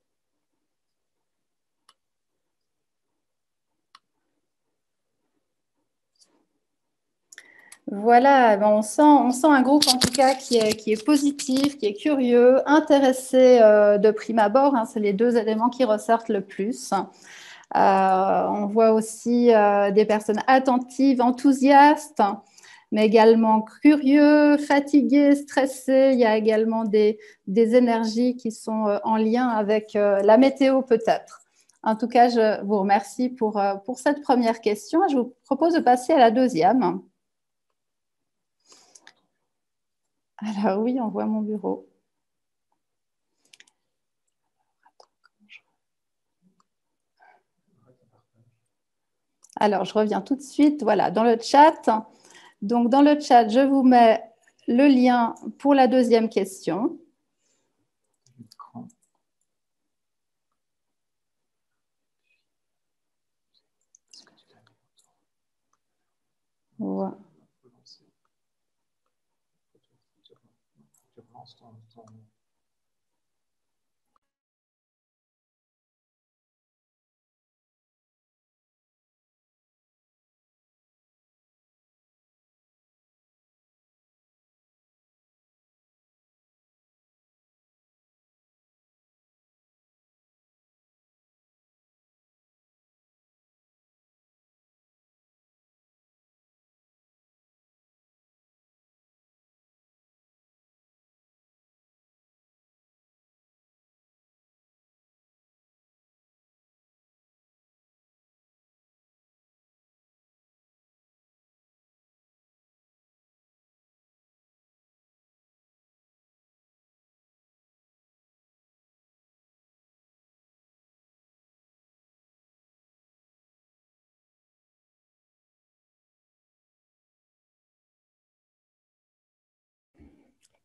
Voilà, ben on, sent, on sent un groupe en tout cas qui est, qui est positif, qui est curieux, intéressé euh, de prime abord. Hein, c'est les deux éléments qui ressortent le plus. Euh, on voit aussi euh, des personnes attentives, enthousiastes, mais également curieux, fatigués, stressés. Il y a également des, des énergies qui sont euh, en lien avec euh, la météo peut-être. En tout cas, je vous remercie pour, euh, pour cette première question. Je vous propose de passer à la deuxième. Alors oui, on voit mon bureau. Alors, je reviens tout de suite. Voilà, dans le chat. Donc, dans le chat, je vous mets le lien pour la deuxième question. Voilà.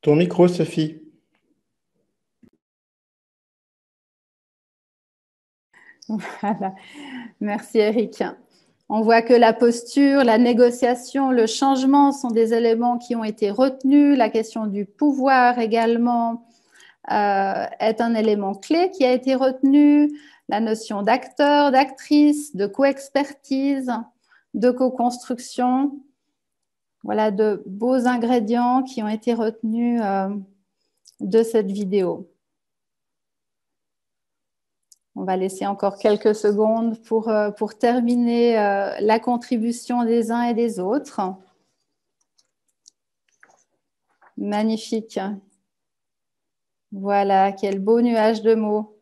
Ton micro, Sophie. Voilà. Merci Eric. On voit que la posture, la négociation, le changement sont des éléments qui ont été retenus. La question du pouvoir également euh, est un élément clé qui a été retenu. La notion d'acteur, d'actrice, de co-expertise, de co-construction. Voilà de beaux ingrédients qui ont été retenus euh, de cette vidéo. On va laisser encore quelques secondes pour, euh, pour terminer euh, la contribution des uns et des autres. Magnifique. Voilà, quel beau nuage de mots.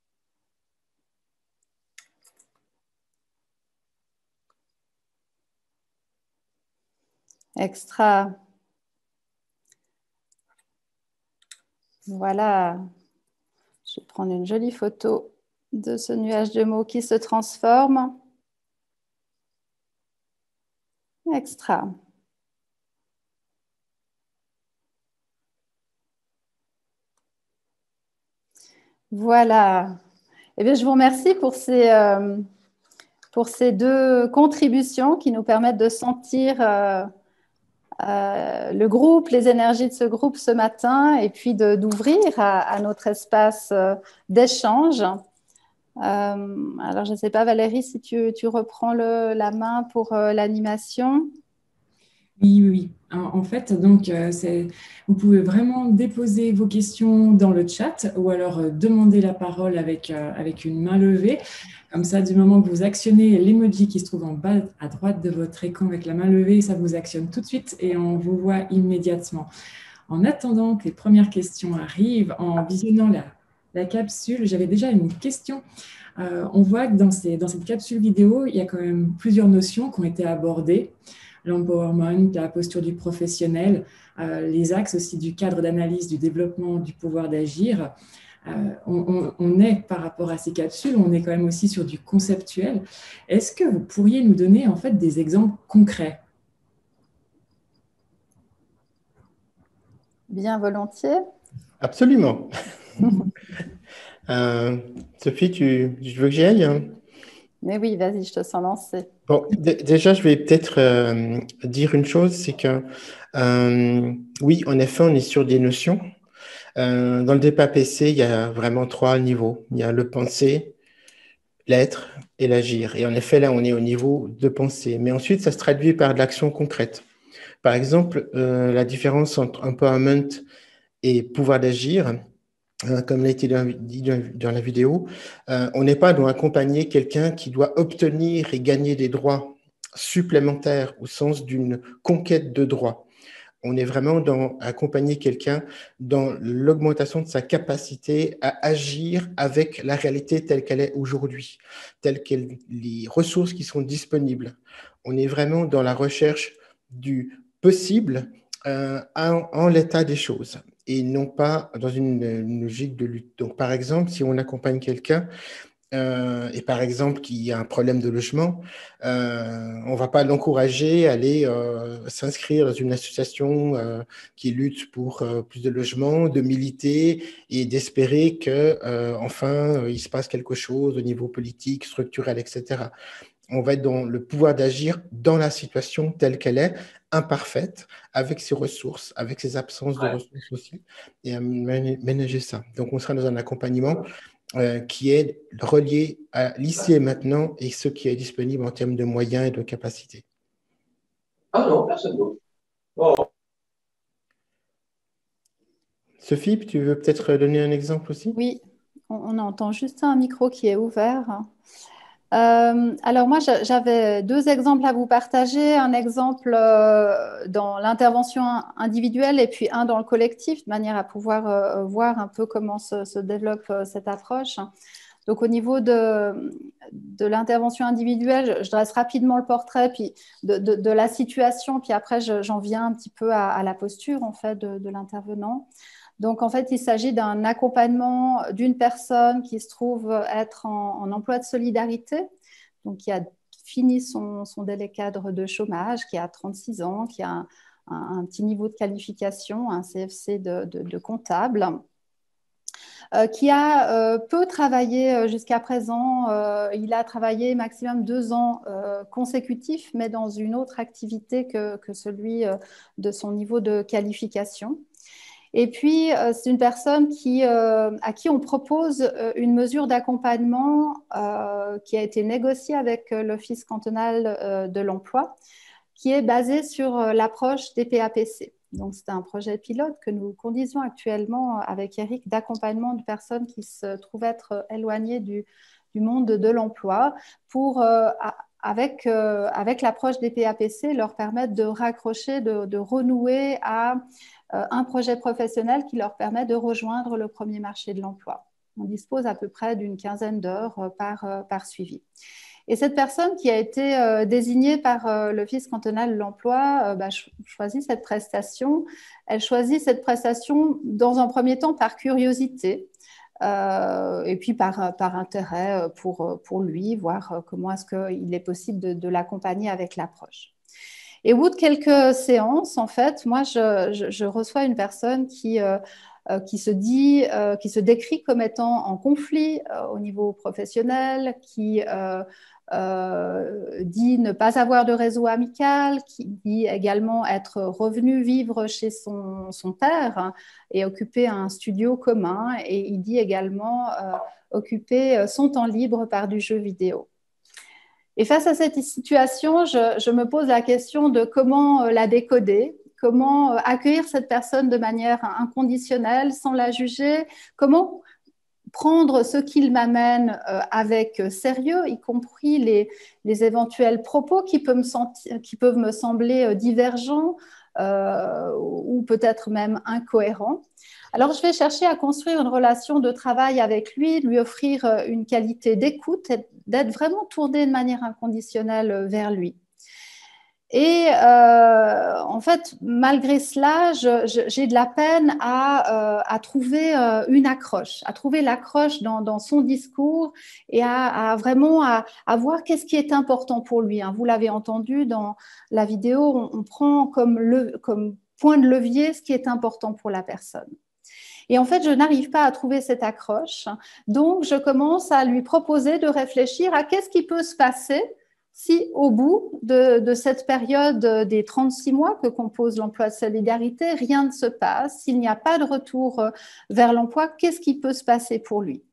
Extra. Voilà. Je vais prendre une jolie photo de ce nuage de mots qui se transforme. Extra. Voilà. Eh bien, je vous remercie pour ces, euh, pour ces deux contributions qui nous permettent de sentir euh, euh, le groupe, les énergies de ce groupe ce matin et puis d'ouvrir à, à notre espace euh, d'échange. Euh, alors, je ne sais pas, Valérie, si tu, tu reprends le, la main pour euh, l'animation. Oui, oui, oui. En, en fait, donc, euh, c'est, vous pouvez vraiment déposer vos questions dans le chat ou alors euh, demander la parole avec, euh, avec une main levée. Comme ça, du moment que vous actionnez l'emoji qui se trouve en bas à droite de votre écran avec la main levée, ça vous actionne tout de suite et on vous voit immédiatement. En attendant que les premières questions arrivent, en visionnant la, la capsule, j'avais déjà une question. Euh, on voit que dans, ces, dans cette capsule vidéo, il y a quand même plusieurs notions qui ont été abordées. L'empowerment, la posture du professionnel, euh, les axes aussi du cadre d'analyse du développement du pouvoir d'agir. Euh, on, on, on est, par rapport à ces capsules, on est quand même aussi sur du conceptuel. Est-ce que vous pourriez nous donner en fait des exemples concrets? Bien volontiers. Absolument. euh, Sophie, tu, tu veux que j'y aille, hein? Mais oui, vas-y, je te sens lancer. Bon, déjà, je vais peut-être euh, dire une chose, c'est que euh, oui, en effet, on est sur des notions. Euh, dans le D P A P C, il y a vraiment trois niveaux. Il y a le penser, l'être et l'agir. Et en effet, là, on est au niveau de penser. Mais ensuite, ça se traduit par de l'action concrète. Par exemple, euh, la différence entre empowerment et pouvoir d'agir, euh, comme l'a été dit dans la vidéo, euh, on n'est pas dans accompagner quelqu'un qui doit obtenir et gagner des droits supplémentaires au sens d'une conquête de droits. On est vraiment dans accompagner quelqu'un dans l'augmentation de sa capacité à agir avec la réalité telle qu'elle est aujourd'hui, telle qu'elle, les ressources qui sont disponibles. On est vraiment dans la recherche du possible euh, en, en l'état des choses et non pas dans une, une logique de lutte. Donc, par exemple, si on accompagne quelqu'un euh, et par exemple qu'il y a un problème de logement, euh, on ne va pas l'encourager à aller euh, s'inscrire dans une association euh, qui lutte pour euh, plus de logements, de militer et d'espérer que euh, enfin il se passe quelque chose au niveau politique, structurel, et cetera. On va être dans le pouvoir d'agir dans la situation telle qu'elle est, imparfaite, avec ses ressources, avec ses absences de ressources aussi, et à ménager ça. Donc, on sera dans un accompagnement euh, qui est relié à l'ici et maintenant et ce qui est disponible en termes de moyens et de capacités. Ah non, personne d'autre. Oh. Sophie, tu veux peut-être donner un exemple aussi? Oui, on, on entend juste un micro qui est ouvert. Euh, alors moi, j'avais deux exemples à vous partager. Un exemple euh, dans l'intervention individuelle et puis un dans le collectif, de manière à pouvoir euh, voir un peu comment se, se développe euh, cette approche. Donc au niveau de, de l'intervention individuelle, je, je dresse rapidement le portrait puis de, de, de la situation, puis après j'en viens un petit peu à, à la posture en fait de, de l'intervenant. Donc, en fait, il s'agit d'un accompagnement d'une personne qui se trouve être en, en emploi de solidarité, donc qui a fini son, son délai cadre de chômage, qui a trente-six ans, qui a un, un, un petit niveau de qualification, un C F C de, de, de comptable. Euh, qui a euh, peu travaillé jusqu'à présent. Euh, il a travaillé maximum deux ans euh, consécutifs, mais dans une autre activité que, que celui euh, de son niveau de qualification. Et puis, euh, c'est une personne qui, euh, à qui on propose euh, une mesure d'accompagnement euh, qui a été négociée avec euh, l'Office cantonal euh, de l'emploi, qui est basée sur euh, l'approche des P A P C. Donc, c'est un projet pilote que nous conduisons actuellement avec Eric d'accompagnement de personnes qui se trouvent être éloignées du, du monde de l'emploi pour, euh, avec, euh, avec l'approche des P A P C, leur permettre de raccrocher, de, de renouer à euh, un projet professionnel qui leur permet de rejoindre le premier marché de l'emploi. On dispose à peu près d'une quinzaine d'heures par, euh, par suivi. Et cette personne qui a été euh, désignée par euh, l'Office cantonal de l'emploi euh, bah, choisit cette prestation. Elle choisit cette prestation dans un premier temps par curiosité euh, et puis par, par intérêt pour, pour lui, voir comment est-ce qu'il est possible de, de l'accompagner avec l'approche. Et au bout de quelques séances, en fait, moi, je, je, je reçois une personne qui... Euh, Euh, qui se dit, euh, qui se décrit comme étant en conflit euh, au niveau professionnel, qui euh, euh, dit ne pas avoir de réseau amical, qui dit également être revenu vivre chez son, son père hein, et occuper un studio commun, et il dit également euh, occuper son temps libre par du jeu vidéo. Et face à cette situation, je, je me pose la question de comment la décoder, comment accueillir cette personne de manière inconditionnelle, sans la juger, comment prendre ce qu'il m'amène avec sérieux, y compris les, les éventuels propos qui peuvent me, sentir, qui peuvent me sembler divergents euh, ou peut-être même incohérents. Alors, je vais chercher à construire une relation de travail avec lui, lui offrir une qualité d'écoute, d'être vraiment tournée de manière inconditionnelle vers lui. Et euh, en fait, malgré cela, je, je, j'ai de la peine à, euh, à trouver euh, une accroche, à trouver l'accroche dans, dans son discours et à, à vraiment à, à voir qu'est-ce qui est important pour lui. Hein. Vous l'avez entendu dans la vidéo, on, on prend comme, le, comme point de levier ce qui est important pour la personne. Et en fait, je n'arrive pas à trouver cette accroche. Donc, je commence à lui proposer de réfléchir à qu'est-ce qui peut se passer si au bout de, de cette période des trente-six mois que compose l'emploi de solidarité, rien ne se passe, s'il n'y a pas de retour vers l'emploi, qu'est-ce qui peut se passer pour lui?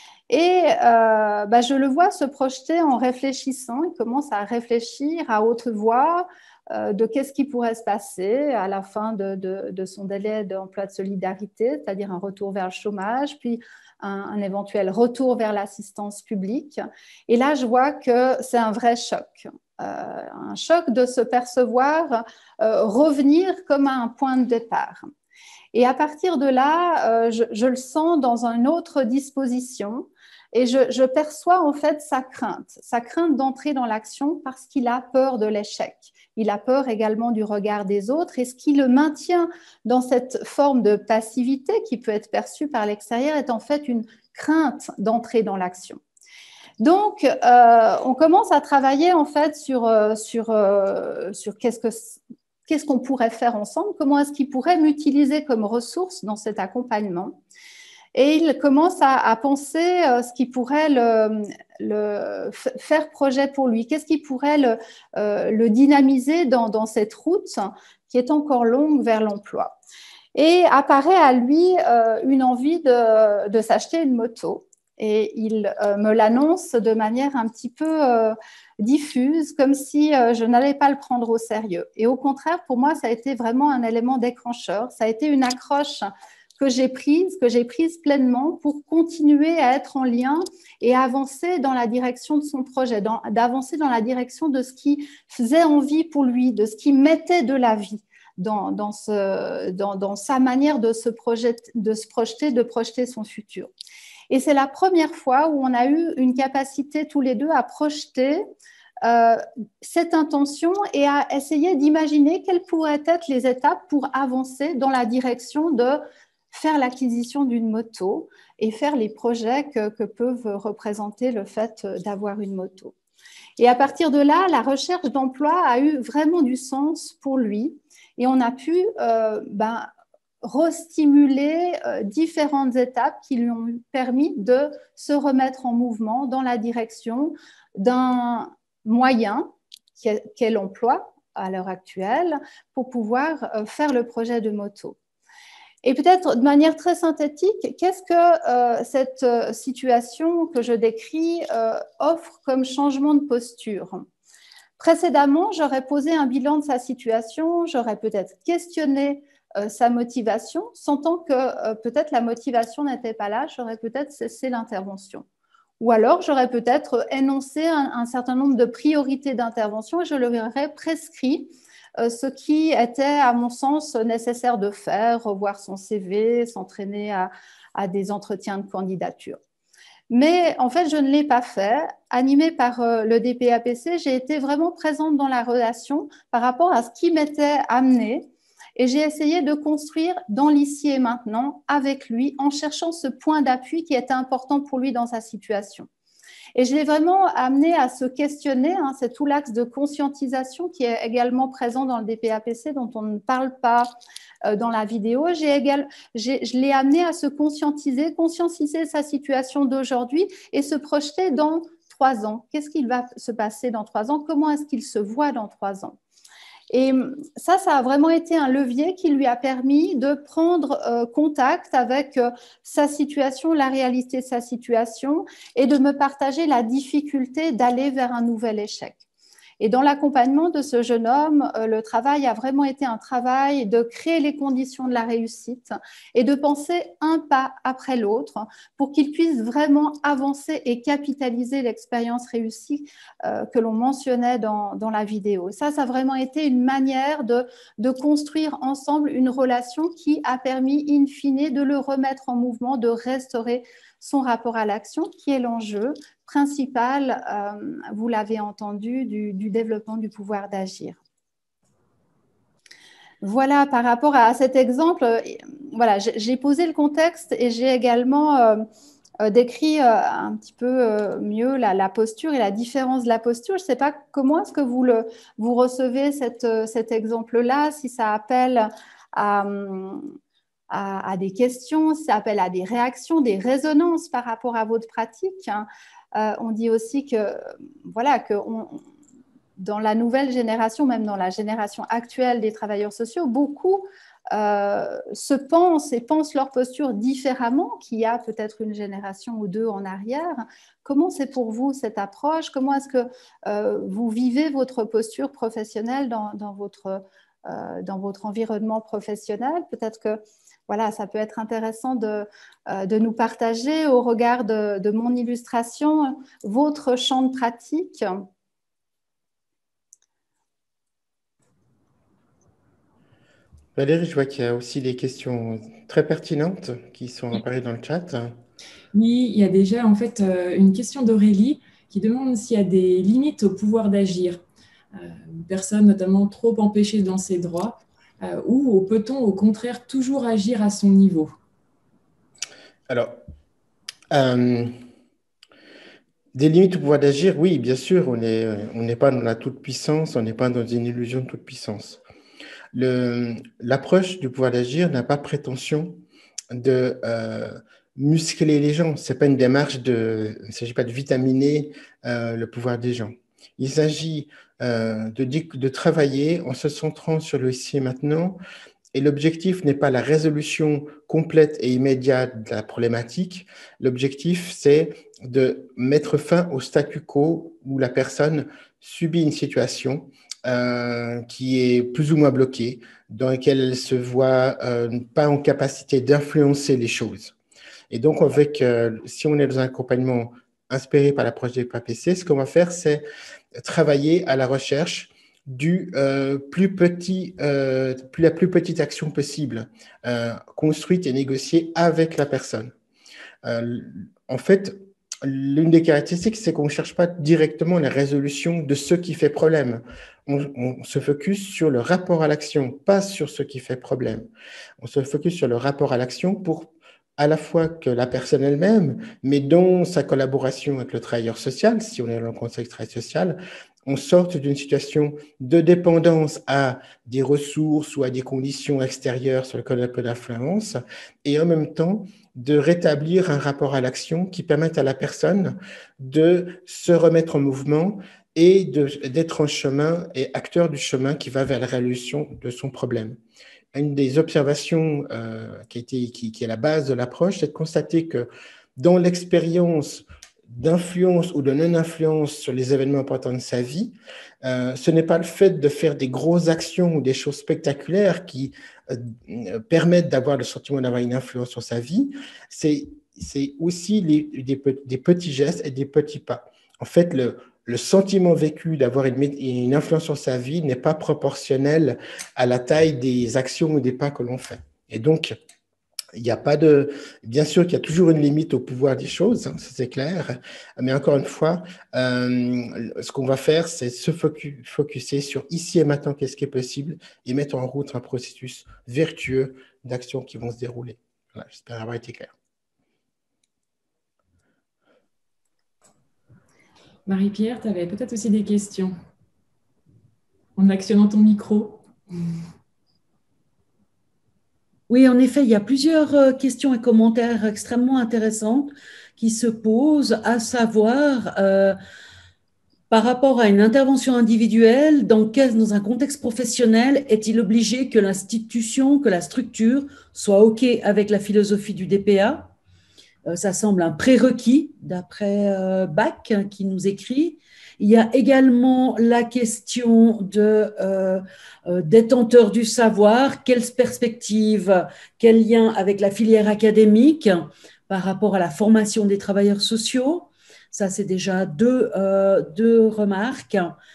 Et euh, bah, je le vois se projeter en réfléchissant, il commence à réfléchir à haute voix euh, de qu'est-ce qui pourrait se passer à la fin de, de, de son délai d'emploi de solidarité, c'est-à-dire un retour vers le chômage, puis un, un éventuel retour vers l'assistance publique. Et là, je vois que c'est un vrai choc. Euh, un choc de se percevoir euh, revenir comme à un point de départ. Et à partir de là, euh, je, je le sens dans une autre disposition et je, je perçois en fait sa crainte, sa crainte d'entrer dans l'action parce qu'il a peur de l'échec. Il a peur également du regard des autres et ce qui le maintient dans cette forme de passivité qui peut être perçue par l'extérieur est en fait une crainte d'entrer dans l'action. Donc, euh, on commence à travailler en fait sur, euh, sur, euh, sur qu'est-ce que Qu'est-ce qu'on pourrait faire ensemble? Comment est-ce qu'il pourrait m'utiliser comme ressource dans cet accompagnement? Et il commence à, à penser euh, ce qui pourrait le, le faire projet pour lui. Qu'est-ce qui pourrait le, euh, le dynamiser dans, dans cette route qui est encore longue vers l'emploi? Et apparaît à lui euh, une envie de, de s'acheter une moto. Et il euh, me l'annonce de manière un petit peu euh, diffuse, comme si euh, je n'allais pas le prendre au sérieux. Et au contraire, pour moi, ça a été vraiment un élément déclencheur. Ça a été une accroche que j'ai prise, que j'ai prise pleinement pour continuer à être en lien et à avancer dans la direction de son projet, dans, d'avancer dans la direction de ce qui faisait envie pour lui, de ce qui mettait de la vie dans, dans, ce, dans, dans sa manière de se, projet, de se projeter, de projeter son futur. Et c'est la première fois où on a eu une capacité tous les deux à projeter euh, cette intention et à essayer d'imaginer quelles pourraient être les étapes pour avancer dans la direction de faire l'acquisition d'une moto et faire les projets que, que peuvent représenter le fait d'avoir une moto. Et à partir de là, la recherche d'emploi a eu vraiment du sens pour lui. et on a pu euh, ben, restimuler euh, différentes étapes qui lui ont permis de se remettre en mouvement dans la direction d'un moyen qu'est l'emploi à l'heure actuelle pour pouvoir euh, faire le projet de moto. Et peut-être de manière très synthétique, qu'est-ce que euh, cette situation que je décris euh, offre comme changement de posture? Précédemment, j'aurais posé un bilan de sa situation, j'aurais peut-être questionné euh, sa motivation, sentant que euh, peut-être la motivation n'était pas là, j'aurais peut-être cessé l'intervention. Ou alors, j'aurais peut-être énoncé un, un certain nombre de priorités d'intervention et je leur aurais prescrit euh, ce qui était, à mon sens, nécessaire de faire, revoir son C V, s'entraîner à, à des entretiens de candidature. Mais en fait, je ne l'ai pas fait. Animée par euh, le D P A P C, j'ai été vraiment présente dans la relation par rapport à ce qui m'était amené. Et j'ai essayé de construire dans l'ici et maintenant avec lui en cherchant ce point d'appui qui était important pour lui dans sa situation. Et je l'ai vraiment amené à se questionner, hein, c'est tout l'axe de conscientisation qui est également présent dans le D P A P C dont on ne parle pas euh, dans la vidéo. J'ai égal, j'ai, je l'ai amené à se conscientiser, conscientiser sa situation d'aujourd'hui et se projeter dans trois ans. Qu'est-ce qu'il va se passer dans trois ans? Comment est-ce qu'il se voit dans trois ans? Et ça, ça a vraiment été un levier qui lui a permis de prendre euh, contact avec euh, sa situation, la réalité de sa situation, et de me partager la difficulté d'aller vers un nouvel échec. Et dans l'accompagnement de ce jeune homme, euh, le travail a vraiment été un travail de créer les conditions de la réussite et de penser un pas après l'autre pour qu'il puisse vraiment avancer et capitaliser l'expérience réussie euh, que l'on mentionnait dans, dans la vidéo. Ça, ça a vraiment été une manière de, de construire ensemble une relation qui a permis, in fine, de le remettre en mouvement, de restaurer son rapport à l'action, qui est l'enjeu principal, euh, vous l'avez entendu, du, du développement du pouvoir d'agir. Voilà, par rapport à cet exemple, euh, voilà, j'ai posé le contexte et j'ai également euh, euh, décrit euh, un petit peu euh, mieux la, la posture et la différence de la posture. Je ne sais pas comment est-ce que vous, le, vous recevez cette, cet exemple-là, si ça appelle à... À, à des questions, ça appelle à des réactions, des résonances par rapport à votre pratique. Euh, on dit aussi que, voilà, que on, dans la nouvelle génération, même dans la génération actuelle des travailleurs sociaux, beaucoup euh, se pensent et pensent leur posture différemment qu'il y a peut-être une génération ou deux en arrière. Comment c'est pour vous cette approche? Comment est-ce que euh, vous vivez votre posture professionnelle dans, dans, votre, euh, dans votre environnement professionnel? Peut-être que voilà, ça peut être intéressant de, euh, de nous partager au regard de, de mon illustration votre champ de pratique. Valérie, je vois qu'il y a aussi des questions très pertinentes qui sont apparues dans le chat. Oui, il y a déjà en fait une question d'Aurélie qui demande s'il y a des limites au pouvoir d'agir. Une personne notamment trop empêchée dans ses droits. Euh, ou peut-on au contraire toujours agir à son niveau? Alors, euh, des limites au pouvoir d'agir, oui, bien sûr, on n'est on n'est pas dans la toute-puissance, on n'est pas dans une illusion de toute-puissance. L'approche du pouvoir d'agir n'a pas prétention de euh, muscler les gens. Ce n'est pas une démarche de... Il ne s'agit pas de vitaminer euh, le pouvoir des gens. Il s'agit euh, de, de travailler en se centrant sur le ici et maintenant. Et l'objectif n'est pas la résolution complète et immédiate de la problématique. L'objectif, c'est de mettre fin au statu quo où la personne subit une situation euh, qui est plus ou moins bloquée, dans laquelle elle se voit euh, pas en capacité d'influencer les choses. Et donc, avec, euh, si on est dans un accompagnement inspiré par l'approche des P A P C, ce qu'on va faire, c'est travailler à la recherche du euh, plus petit, euh, plus, la plus petite action possible, euh, construite et négociée avec la personne. Euh, en fait, l'une des caractéristiques, c'est qu'on ne cherche pas directement la résolution de ce qui fait problème. On, on se focus sur le rapport à l'action, pas sur ce qui fait problème. On se focus sur le rapport à l'action pour à la fois que la personne elle-même, mais dans sa collaboration avec le travailleur social, si on est dans le contexte du travail social, on sorte d'une situation de dépendance à des ressources ou à des conditions extérieures sur lesquelles on a peu d'influence, et en même temps de rétablir un rapport à l'action qui permette à la personne de se remettre en mouvement et d'être en chemin et acteur du chemin qui va vers la résolution de son problème. Une des observations euh, qui, a été, qui, qui est la base de l'approche, c'est de constater que dans l'expérience d'influence ou de non-influence sur les événements importants de sa vie, euh, ce n'est pas le fait de faire des grosses actions ou des choses spectaculaires qui euh, permettent d'avoir le sentiment d'avoir une influence sur sa vie, c'est aussi les, des, des petits gestes et des petits pas. En fait, le, le sentiment vécu d'avoir une, une influence sur sa vie n'est pas proportionnel à la taille des actions ou des pas que l'on fait. Et donc, il n'y a pas de… Bien sûr qu'il y a toujours une limite au pouvoir des choses, hein, ça c'est clair, mais encore une fois, euh, ce qu'on va faire, c'est se focus, focuser sur ici et maintenant, qu'est-ce qui est possible, et mettre en route un processus vertueux d'actions qui vont se dérouler. Voilà, j'espère avoir été clair. Marie-Pierre, tu avais peut-être aussi des questions en actionnant ton micro. Oui, en effet, il y a plusieurs questions et commentaires extrêmement intéressants qui se posent, à savoir, euh, par rapport à une intervention individuelle, dans, quel, dans un contexte professionnel, est-il obligé que l'institution, que la structure soit OK avec la philosophie du D P A? euh, Ça semble un prérequis, d'après euh, Bach, hein, qui nous écrit. Il y a également la question de euh, euh, détenteur du savoir, quelle perspective, quel lien avec la filière académique par rapport à la formation des travailleurs sociaux. Ça, c'est déjà deux, euh, deux remarques.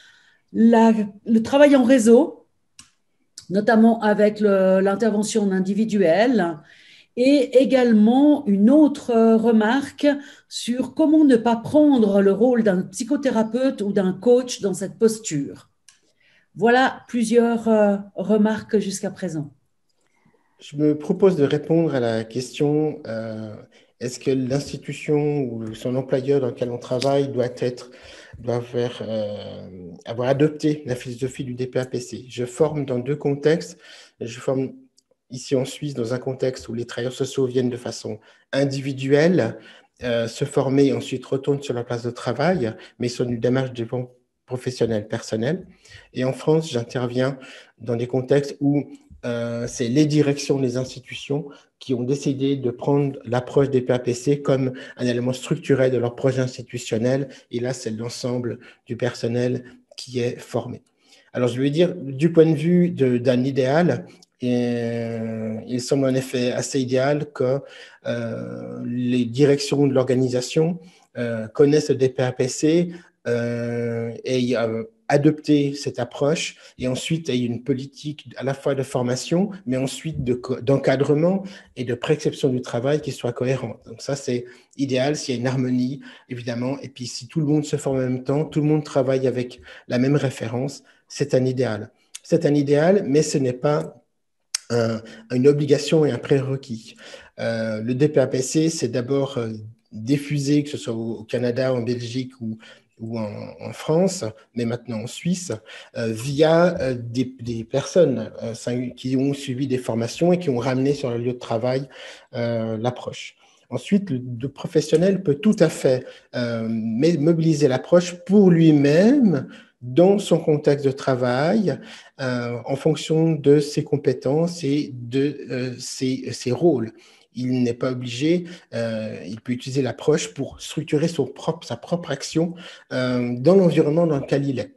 La, le travail en réseau, notamment avec l'intervention individuelle, et également une autre remarque sur comment ne pas prendre le rôle d'un psychothérapeute ou d'un coach dans cette posture. Voilà plusieurs euh, remarques jusqu'à présent. Je me propose de répondre à la question euh, est-ce que l'institution ou son employeur dans lequel on travaille doit être, doit faire, euh, avoir adopté la philosophie du D P A P C. Je forme dans deux contextes. Je forme ici en Suisse dans un contexte où les travailleurs sociaux viennent de façon individuelle euh, se former et ensuite retournent sur leur place de travail, mais ils sont une démarche de développement professionnel, personnel. Et en France, j'interviens dans des contextes où euh, c'est les directions des institutions qui ont décidé de prendre l'approche des P A P C comme un élément structurel de leur projet institutionnel. Et là, c'est l'ensemble du personnel qui est formé. Alors, je vais dire, du point de vue d'un idéal, et il semble en effet assez idéal que euh, les directions de l'organisation euh, connaissent le D P A P C euh, et euh, adopter cette approche et ensuite il y a une politique à la fois de formation mais ensuite d'encadrement et de préception du travail qui soit cohérente. Donc ça c'est idéal s'il y a une harmonie évidemment et puis si tout le monde se forme en même temps, tout le monde travaille avec la même référence, c'est un idéal. C'est un idéal mais ce n'est pas Un, une obligation et un prérequis. Euh, le D P A P C, c'est d'abord euh, diffusé, que ce soit au, au Canada, en Belgique ou, ou en, en France, mais maintenant en Suisse, euh, via euh, des, des personnes euh, qui ont suivi des formations et qui ont ramené sur le lieu de travail euh, l'approche. Ensuite, le, le professionnel peut tout à fait euh, mobiliser l'approche pour lui-même dans son contexte de travail, euh, en fonction de ses compétences et de euh, ses, ses rôles. Il n'est pas obligé, euh, il peut utiliser l'approche pour structurer son propre, sa propre action euh, dans l'environnement dans lequel il est.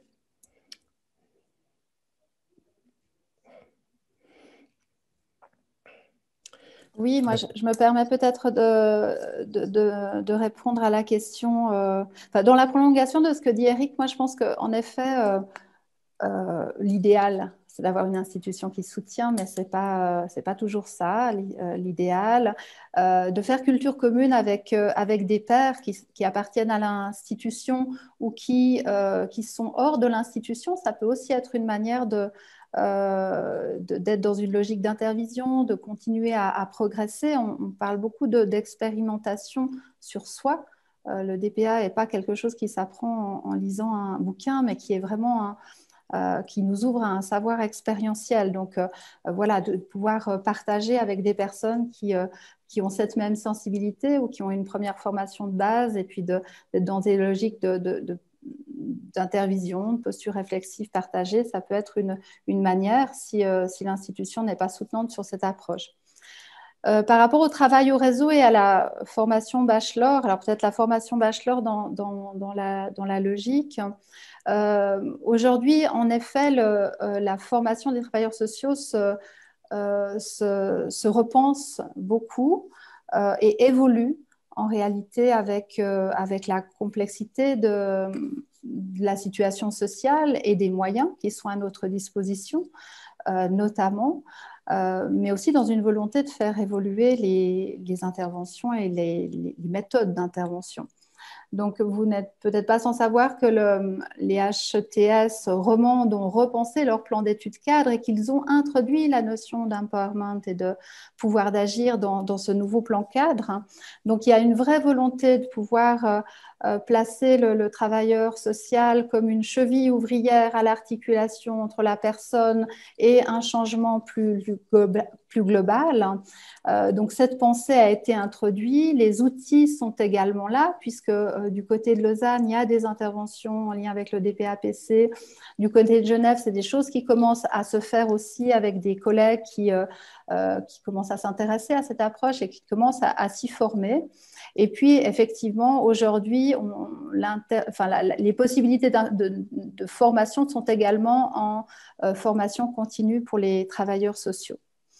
Oui, moi, je, je me permets peut-être de, de, de, de répondre à la question. Euh, enfin, dans la prolongation de ce que dit Eric, moi, je pense qu'en effet, euh, euh, l'idéal, c'est d'avoir une institution qui soutient, mais ce n'est pas, euh, c'est pas toujours ça, l'idéal. Euh, de faire culture commune avec, euh, avec des pairs qui, qui appartiennent à l'institution ou qui, euh, qui sont hors de l'institution, ça peut aussi être une manière de, euh, d'être dans une logique d'intervision, de continuer à, à progresser. On, on parle beaucoup d'expérimentation sur soi. Euh, le D P A n'est pas quelque chose qui s'apprend en, en lisant un bouquin, mais qui est vraiment un, euh, qui nous ouvre à un savoir expérientiel. Donc euh, voilà, de pouvoir partager avec des personnes qui, euh, qui ont cette même sensibilité ou qui ont une première formation de base et puis d'être dans des logiques de, de, de d'intervision, de posture réflexive partagée, ça peut être une, une manière si, euh, si l'institution n'est pas soutenante sur cette approche. Euh, par rapport au travail au réseau et à la formation bachelor, alors peut-être la formation bachelor dans, dans, dans, la, dans la logique, euh, aujourd'hui, en effet, le, euh, la formation des travailleurs sociaux se, euh, se, se repense beaucoup euh, et évolue en réalité avec, euh, avec la complexité de, de la situation sociale et des moyens qui sont à notre disposition, euh, notamment, euh, mais aussi dans une volonté de faire évoluer les, les interventions et les, les méthodes d'intervention. Donc, vous n'êtes peut-être pas sans savoir que le, les H E T S romandent ont repensé leur plan d'études cadre et qu'ils ont introduit la notion d'empowerment et de pouvoir d'agir dans, dans ce nouveau plan cadre. Donc, il y a une vraie volonté de pouvoir euh, euh, placer le, le travailleur social comme une cheville ouvrière à l'articulation entre la personne et un changement plus, plus global. Euh, donc, cette pensée a été introduite. Les outils sont également là, puisque euh, du côté de Lausanne, il y a des interventions en lien avec le D P A P C. Du côté de Genève, c'est des choses qui commencent à se faire aussi avec des collègues qui, euh, euh, qui commencent à s'intéresser à cette approche et qui commencent à, à s'y former. Et puis, effectivement, aujourd'hui, enfin, la, les possibilités de, de, de formation sont également en euh, formation continue pour les travailleurs sociaux.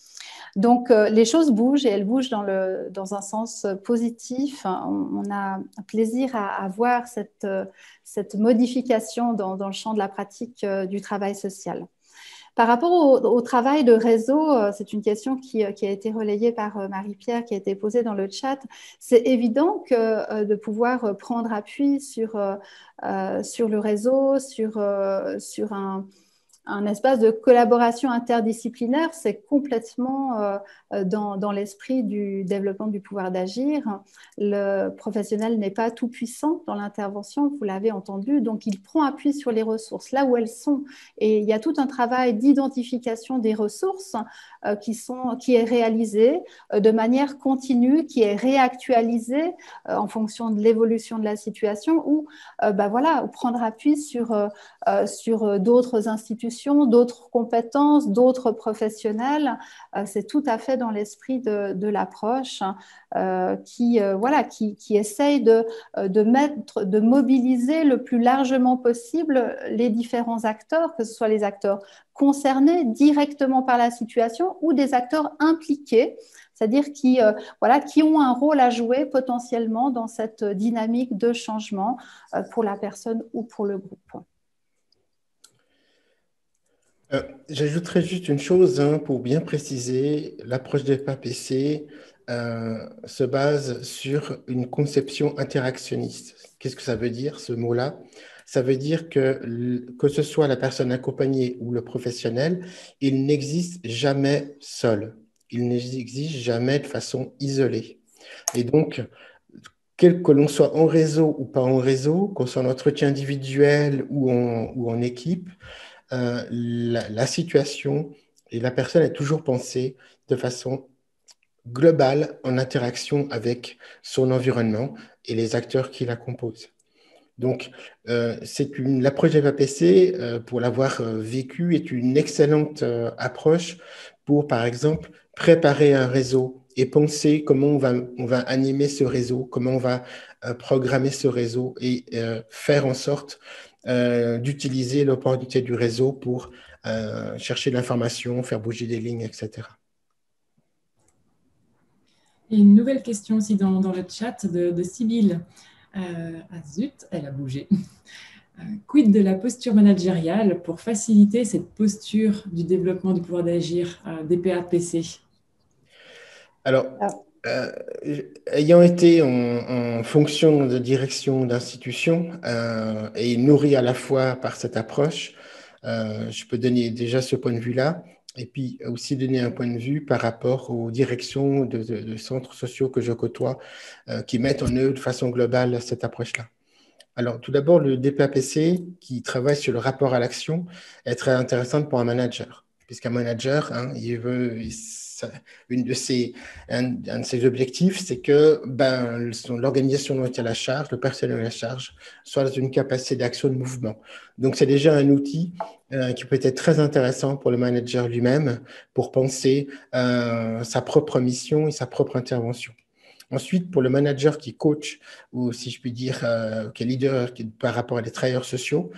Donc, euh, les choses bougent et elles bougent dans, le, dans un sens positif. On, on a plaisir à, à voir cette, cette modification dans, dans le champ de la pratique euh, du travail social. Par rapport au, au travail de réseau, euh, c'est une question qui, qui a été relayée par euh, Marie-Pierre, qui a été posée dans le chat. C'est évident que euh, de pouvoir prendre appui sur, euh, sur le réseau, sur, euh, sur un... un espace de collaboration interdisciplinaire, c'est complètement euh, dans, dans l'esprit du développement du pouvoir d'agir. Le professionnel n'est pas tout puissant dans l'intervention, vous l'avez entendu, donc il prend appui sur les ressources, là où elles sont. Et il y a tout un travail d'identification des ressources euh, qui, sont, qui est réalisé euh, de manière continue, qui est réactualisé euh, en fonction de l'évolution de la situation, ou euh, bah voilà, prendre appui sur, euh, sur d'autres institutions, d'autres compétences, d'autres professionnels. Euh, c'est tout à fait dans l'esprit de, de l'approche euh, qui, euh, voilà, qui, qui essaye de, de, mettre, de mobiliser le plus largement possible les différents acteurs, que ce soit les acteurs concernés directement par la situation ou des acteurs impliqués, c'est-à-dire qui, euh, voilà, qui ont un rôle à jouer potentiellement dans cette dynamique de changement euh, pour la personne ou pour le groupe. Euh, J'ajouterais juste une chose hein, pour bien préciser, l'approche des P A P C euh, se base sur une conception interactionniste. Qu'est-ce que ça veut dire, ce mot-là? Ça veut dire que, que ce soit la personne accompagnée ou le professionnel, il n'existe jamais seul. Il n'existe jamais de façon isolée. Et donc, quel que l'on soit en réseau ou pas en réseau, qu'on soit en entretien individuel ou en, ou en équipe, Euh, la, la situation et la personne est toujours pensée de façon globale en interaction avec son environnement et les acteurs qui la composent. Donc, euh, c'est une l'approche des P A P C, euh, pour l'avoir euh, vécu, est une excellente euh, approche pour, par exemple, préparer un réseau et penser comment on va, on va animer ce réseau, comment on va euh, programmer ce réseau et euh, faire en sorte euh, d'utiliser l'opportunité du réseau pour euh, chercher de l'information, faire bouger des lignes, et cetera. Et une nouvelle question aussi dans, dans le chat de, de Sybille. Euh, ah zut, elle a bougé. Euh, quid de la posture managériale pour faciliter cette posture du développement du pouvoir d'agir euh, des P A P C? Alors, euh, ayant été en, en fonction de direction d'institution euh, et nourri à la fois par cette approche, Euh, je peux donner déjà ce point de vue-là et puis aussi donner un point de vue par rapport aux directions de, de, de centres sociaux que je côtoie euh, qui mettent en œuvre de façon globale cette approche-là. Alors, tout d'abord, le D P A P C qui travaille sur le rapport à l'action est très intéressant pour un manager, puisqu'un manager, hein, il veut, ça, une de ses, un, un de ses objectifs, c'est que ben, l'organisation dont il a la charge, le personnel à la charge, soit dans une capacité d'action de mouvement. Donc, c'est déjà un outil euh, qui peut être très intéressant pour le manager lui-même pour penser euh, sa propre mission et sa propre intervention. Ensuite, pour le manager qui coach, ou si je puis dire, euh, qui est leader qui, par rapport à des travailleurs sociaux,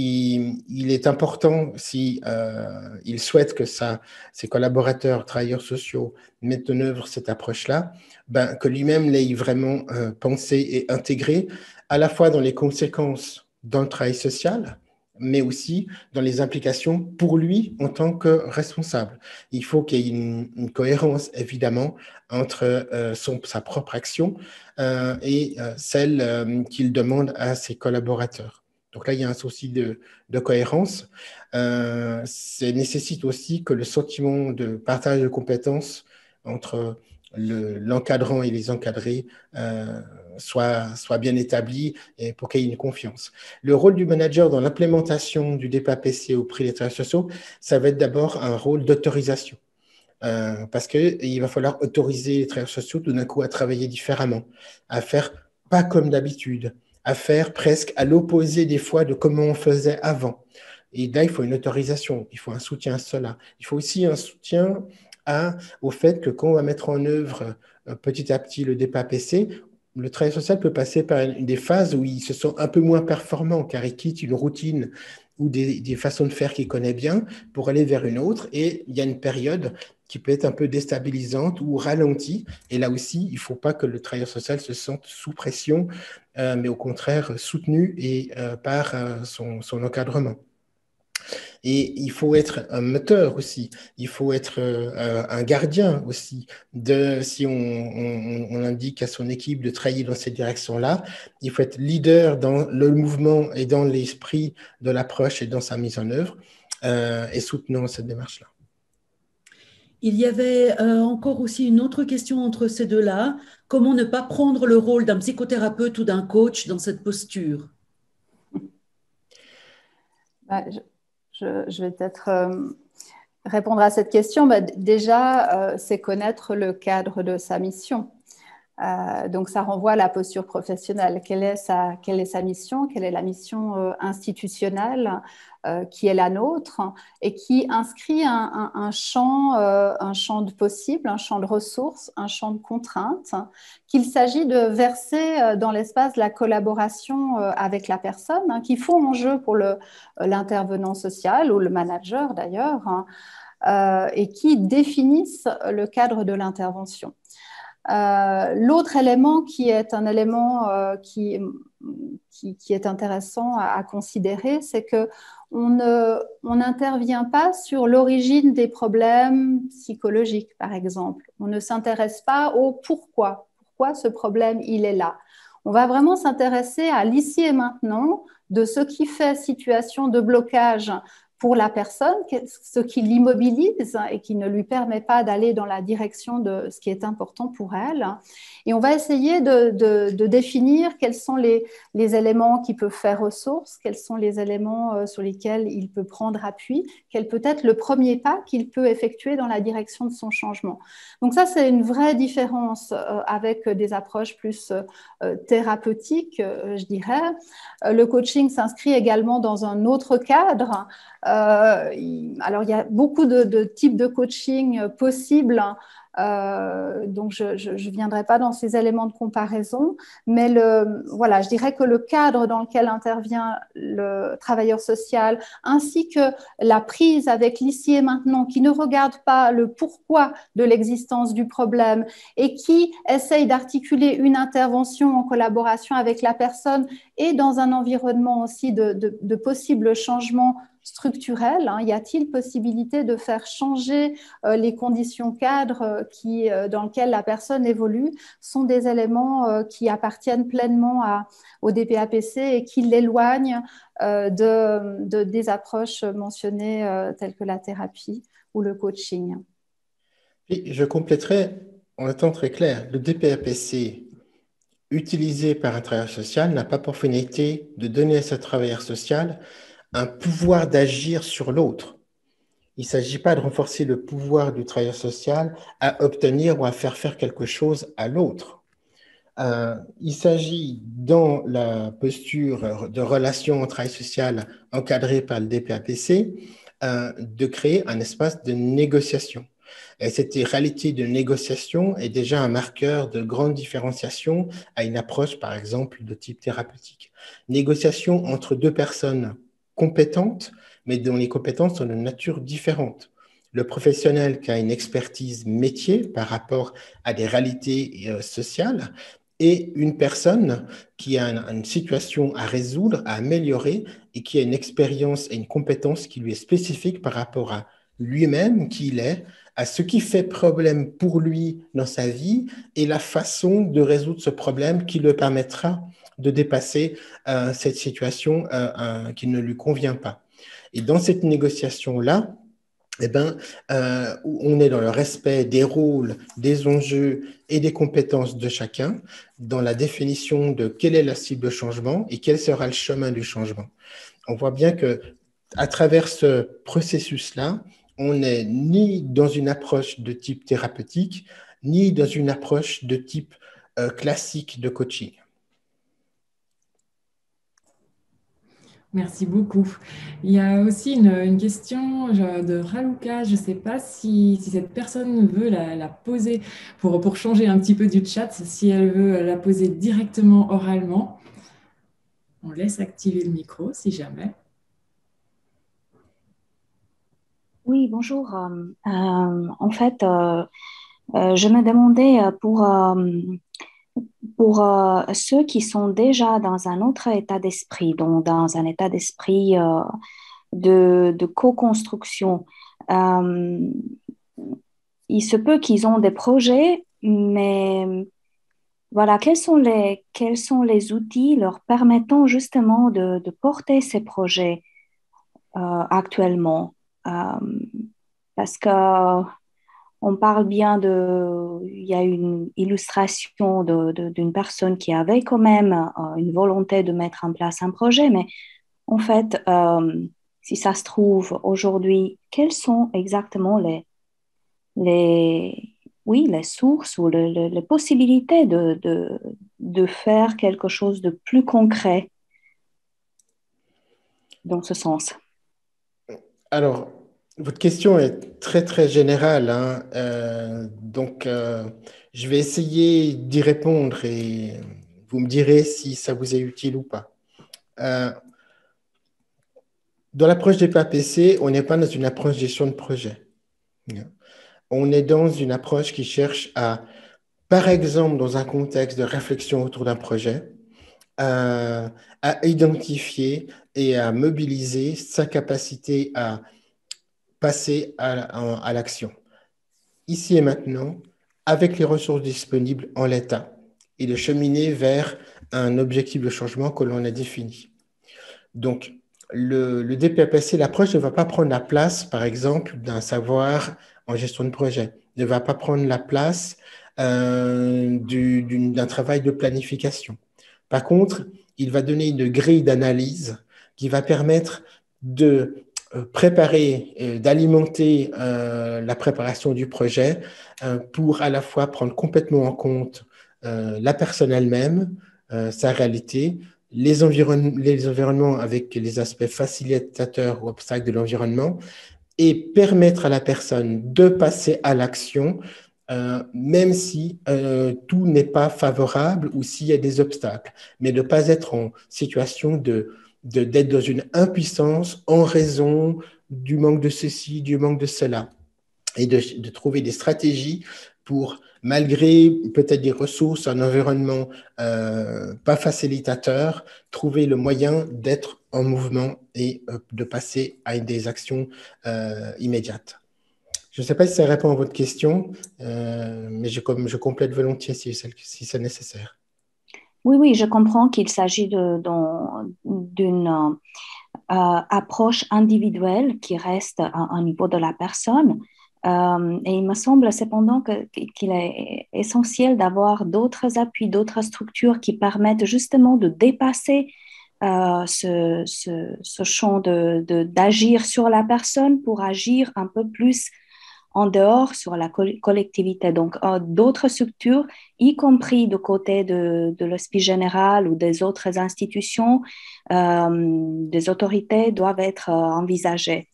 il, il est important, si euh, il souhaite que ça, ses collaborateurs, travailleurs sociaux, mettent en œuvre cette approche-là, ben, que lui-même l'ait vraiment euh, pensé et intégré, à la fois dans les conséquences dans le travail social, mais aussi dans les implications pour lui en tant que responsable. Il faut qu'il y ait une, une cohérence, évidemment, entre euh, son, sa propre action euh, et euh, celle euh, qu'il demande à ses collaborateurs. Donc là, il y a un souci de, de cohérence. Euh, ça nécessite aussi que le sentiment de partage de compétences entre le, l'encadrant et les encadrés euh, soit, soit bien établi et pour qu'il y ait une confiance. Le rôle du manager dans l'implémentation du D P A P C auprès des travailleurs sociaux, ça va être d'abord un rôle d'autorisation. Euh, parce qu'il va falloir autoriser les travailleurs sociaux tout d'un coup à travailler différemment, à faire pas comme d'habitude, à faire presque à l'opposé des fois de comment on faisait avant. Et là, il faut une autorisation, il faut un soutien à cela. Il faut aussi un soutien à, au fait que quand on va mettre en œuvre euh, petit à petit le D P A P C, le travail social peut passer par une, des phases où il se sent un peu moins performant, car il quitte une routine ou des, des façons de faire qu'il connaît bien pour aller vers une autre. Et il y a une période qui peut être un peu déstabilisante ou ralentie. Et là aussi, il ne faut pas que le travailleur social se sente sous pression, euh, mais au contraire soutenu et, euh, par euh, son, son encadrement. Et il faut être un moteur aussi, il faut être euh, un gardien aussi. De, si on, on, on indique à son équipe de travailler dans cette direction-là, il faut être leader dans le mouvement et dans l'esprit de l'approche et dans sa mise en œuvre euh, et soutenant cette démarche-là. Il y avait euh, encore aussi une autre question entre ces deux-là. Comment ne pas prendre le rôle d'un psychothérapeute ou d'un coach dans cette posture? Bah, je, je, je vais peut-être euh, répondre à cette question. Bah, déjà, euh, c'est connaître le cadre de sa mission. Euh, donc, ça renvoie à la posture professionnelle. Quelle est sa, quelle est sa mission? Quelle est la mission euh, institutionnelle euh, qui est la nôtre et qui inscrit un, un, un, champ, euh, un champ de possibles, un champ de ressources, un champ de contraintes qu'il s'agit de verser dans l'espace de la collaboration euh, avec la personne, hein, qui font en jeu pour le, l'intervenant social ou le manager d'ailleurs, hein, euh, et qui définissent le cadre de l'intervention. Euh, l'autre élément qui est un élément euh, qui, qui, qui est intéressant à, à considérer, c'est qu'on ne, on n'intervient pas sur l'origine des problèmes psychologiques, par exemple. On ne s'intéresse pas au pourquoi. Pourquoi ce problème, il est là. On va vraiment s'intéresser à l'ici et maintenant de ce qui fait situation de blocage pour la personne, ce qui l'immobilise et qui ne lui permet pas d'aller dans la direction de ce qui est important pour elle. Et on va essayer de, de, de définir quels sont les, les éléments qui peuvent faire ressource, quels sont les éléments sur lesquels il peut prendre appui, quel peut être le premier pas qu'il peut effectuer dans la direction de son changement. Donc ça, c'est une vraie différence avec des approches plus thérapeutiques, je dirais. Le coaching s'inscrit également dans un autre cadre. Euh, alors, il y a beaucoup de, de types de coaching possibles, euh, donc je ne viendrai pas dans ces éléments de comparaison, mais le, voilà, je dirais que le cadre dans lequel intervient le travailleur social, ainsi que la prise avec l'ici et maintenant, qui ne regarde pas le pourquoi de l'existence du problème et qui essaye d'articuler une intervention en collaboration avec la personne et dans un environnement aussi de, de, de possibles changements structurel, hein, y a-t-il possibilité de faire changer euh, les conditions cadres euh, qui, euh, dans lequel la personne évolue sont des éléments euh, qui appartiennent pleinement à, au D P A P C et qui l'éloignent euh, de, de, des approches mentionnées euh, telles que la thérapie ou le coaching. Et je compléterai en étant très clair, le D P A P C utilisé par un travailleur social n'a pas pour finalité de donner à ce travailleur social un pouvoir d'agir sur l'autre. Il ne s'agit pas de renforcer le pouvoir du travailleur social à obtenir ou à faire faire quelque chose à l'autre. Euh, il s'agit, dans la posture de relation au travail social encadrée par le D P A P C, euh, de créer un espace de négociation. Et cette réalité de négociation est déjà un marqueur de grande différenciation à une approche, par exemple, de type thérapeutique. Négociation entre deux personnes compétentes, mais dont les compétences sont de nature différente. Le professionnel qui a une expertise métier par rapport à des réalités euh, sociales et une personne qui a une, une situation à résoudre, à améliorer et qui a une expérience et une compétence qui lui est spécifique par rapport à lui-même, qui il est, à ce qui fait problème pour lui dans sa vie et la façon de résoudre ce problème qui le permettra de dépasser euh, cette situation euh, euh, qui ne lui convient pas. Et dans cette négociation-là, eh ben, euh, on est dans le respect des rôles, des enjeux et des compétences de chacun, dans la définition de quelle est la cible de changement et quel sera le chemin du changement. On voit bien que à travers ce processus-là, on n'est ni dans une approche de type thérapeutique, ni dans une approche de type euh, classique de coaching. Merci beaucoup. Il y a aussi une, une question de Ralouka. Je ne sais pas si, si cette personne veut la, la poser pour, pour changer un petit peu du chat, si elle veut la poser directement oralement. On laisse activer le micro si jamais. Oui, bonjour. Euh, euh, en fait, euh, euh, je me demandais euh, pour, euh, pour euh, ceux qui sont déjà dans un autre état d'esprit, donc dans un état d'esprit euh, de, de co-construction, euh, il se peut qu'ils ont des projets, mais voilà, quels sont les, quels sont les outils leur permettant justement de, de porter ces projets euh, actuellement? Euh, parce que on parle bien de, il y a une illustration de, de- d'une personne qui avait quand même euh, une volonté de mettre en place un projet, mais en fait, euh, si ça se trouve aujourd'hui, quelles sont exactement les, les, oui, les sources ou le- le- les possibilités de, de, de faire quelque chose de plus concret dans ce sens? Alors, votre question est très, très générale, hein. Euh, donc, euh, je vais essayer d'y répondre et vous me direz si ça vous est utile ou pas. Euh, dans l'approche des P A P C, on n'est pas dans une approche gestion de projet. On est dans une approche qui cherche à, par exemple, dans un contexte de réflexion autour d'un projet, à, à identifier et à mobiliser sa capacité à passer à, à, à l'action, ici et maintenant, avec les ressources disponibles en l'état, et de cheminer vers un objectif de changement que l'on a défini. Donc, le, le D P A P C, l'approche ne va pas prendre la place, par exemple, d'un savoir en gestion de projet, ne va pas prendre la place euh, du, d'une- d'un travail de planification. Par contre, il va donner une grille d'analyse qui va permettre de euh, préparer, euh, d'alimenter euh, la préparation du projet euh, pour à la fois prendre complètement en compte euh, la personne elle-même, euh, sa réalité, les, environ les environnements avec les aspects facilitateurs ou obstacles de l'environnement et permettre à la personne de passer à l'action, euh, même si euh, tout n'est pas favorable ou s'il y a des obstacles, mais de ne pas être en situation de, de, d'être dans une impuissance en raison du manque de ceci, du manque de cela, et de, de trouver des stratégies pour, malgré peut-être des ressources, un environnement euh, pas facilitateur, trouver le moyen d'être en mouvement et euh, de passer à des actions euh, immédiates. Je ne sais pas si ça répond à votre question, euh, mais je, comme, je complète volontiers si, si c'est nécessaire. Oui, oui, je comprends qu'il s'agit de, de- d'une euh, approche individuelle qui reste à un niveau de la personne. Euh, et il me semble cependant que, qu'il est essentiel d'avoir d'autres appuis, d'autres structures qui permettent justement de dépasser euh, ce, ce, ce champ de, de, d'agir sur la personne pour agir un peu plus en dehors sur la collectivité. Donc, euh, d'autres structures, y compris du côté de, de l'Hospice général ou des autres institutions, euh, des autorités doivent être euh, envisagées.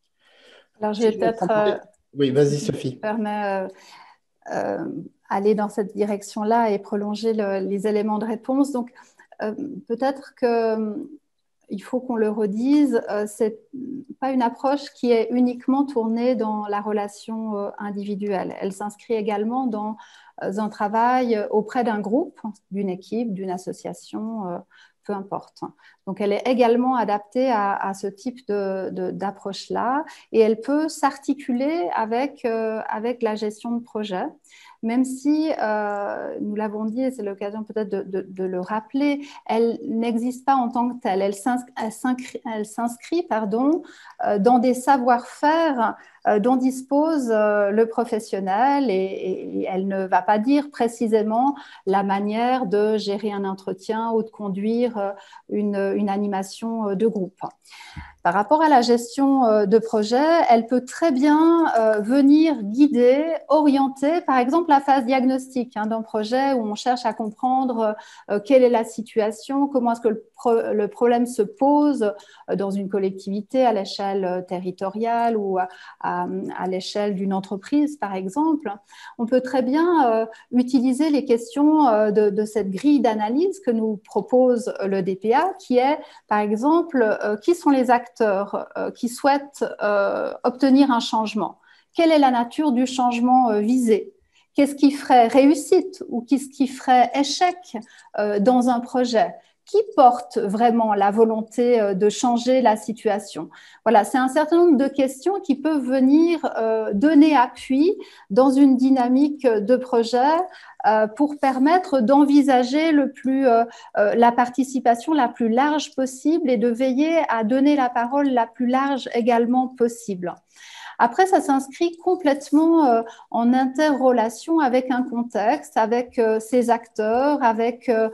Alors, je vais peut-être, euh, oui, vas-y, Sophie. Permet, euh, euh, aller dans cette direction-là et prolonger le, les éléments de réponse. Donc, euh, peut-être que il faut qu'on le redise, euh, c'est pas une approche qui est uniquement tournée dans la relation euh, individuelle. Elle s'inscrit également dans euh, un travail auprès d'un groupe, d'une équipe, d'une association, euh, peu importe. Donc, elle est également adaptée à, à ce type de, de, d'approche-là et elle peut s'articuler avec, euh, avec la gestion de projet. Même si, euh, nous l'avons dit, et c'est l'occasion peut-être de, de, de le rappeler, elle n'existe pas en tant que telle. Elle s'inscrit, elle s'inscrit, elle s'inscrit pardon, euh, dans des savoir-faire euh, dont dispose euh, le professionnel et, et, et elle ne va pas dire précisément la manière de gérer un entretien ou de conduire euh, une, une animation de groupe. Par rapport à la gestion de projet, elle peut très bien euh, venir guider, orienter, par exemple, la phase diagnostique hein, d'un projet où on cherche à comprendre euh, quelle est la situation, comment est-ce que le, pro le problème se pose euh, dans une collectivité à l'échelle territoriale ou à, à, à l'échelle d'une entreprise, par exemple. On peut très bien euh, utiliser les questions euh, de, de cette grille d'analyse que nous propose le D P A, qui est, par exemple, euh, qui sont les acteurs Euh, qui souhaitent euh, obtenir un changement. Quelle est la nature du changement euh, visé? Qu'est-ce qui ferait réussite ou qu'est-ce qui ferait échec euh, dans un projet? Qui porte vraiment la volonté euh, de changer la situation? Voilà, c'est un certain nombre de questions qui peuvent venir euh, donner appui dans une dynamique de projet euh, pour permettre d'envisager le plus, euh, euh, la participation la plus large possible et de veiller à donner la parole la plus large également possible. Après, ça s'inscrit complètement euh, en interrelation avec un contexte, avec euh, ses acteurs, avec euh,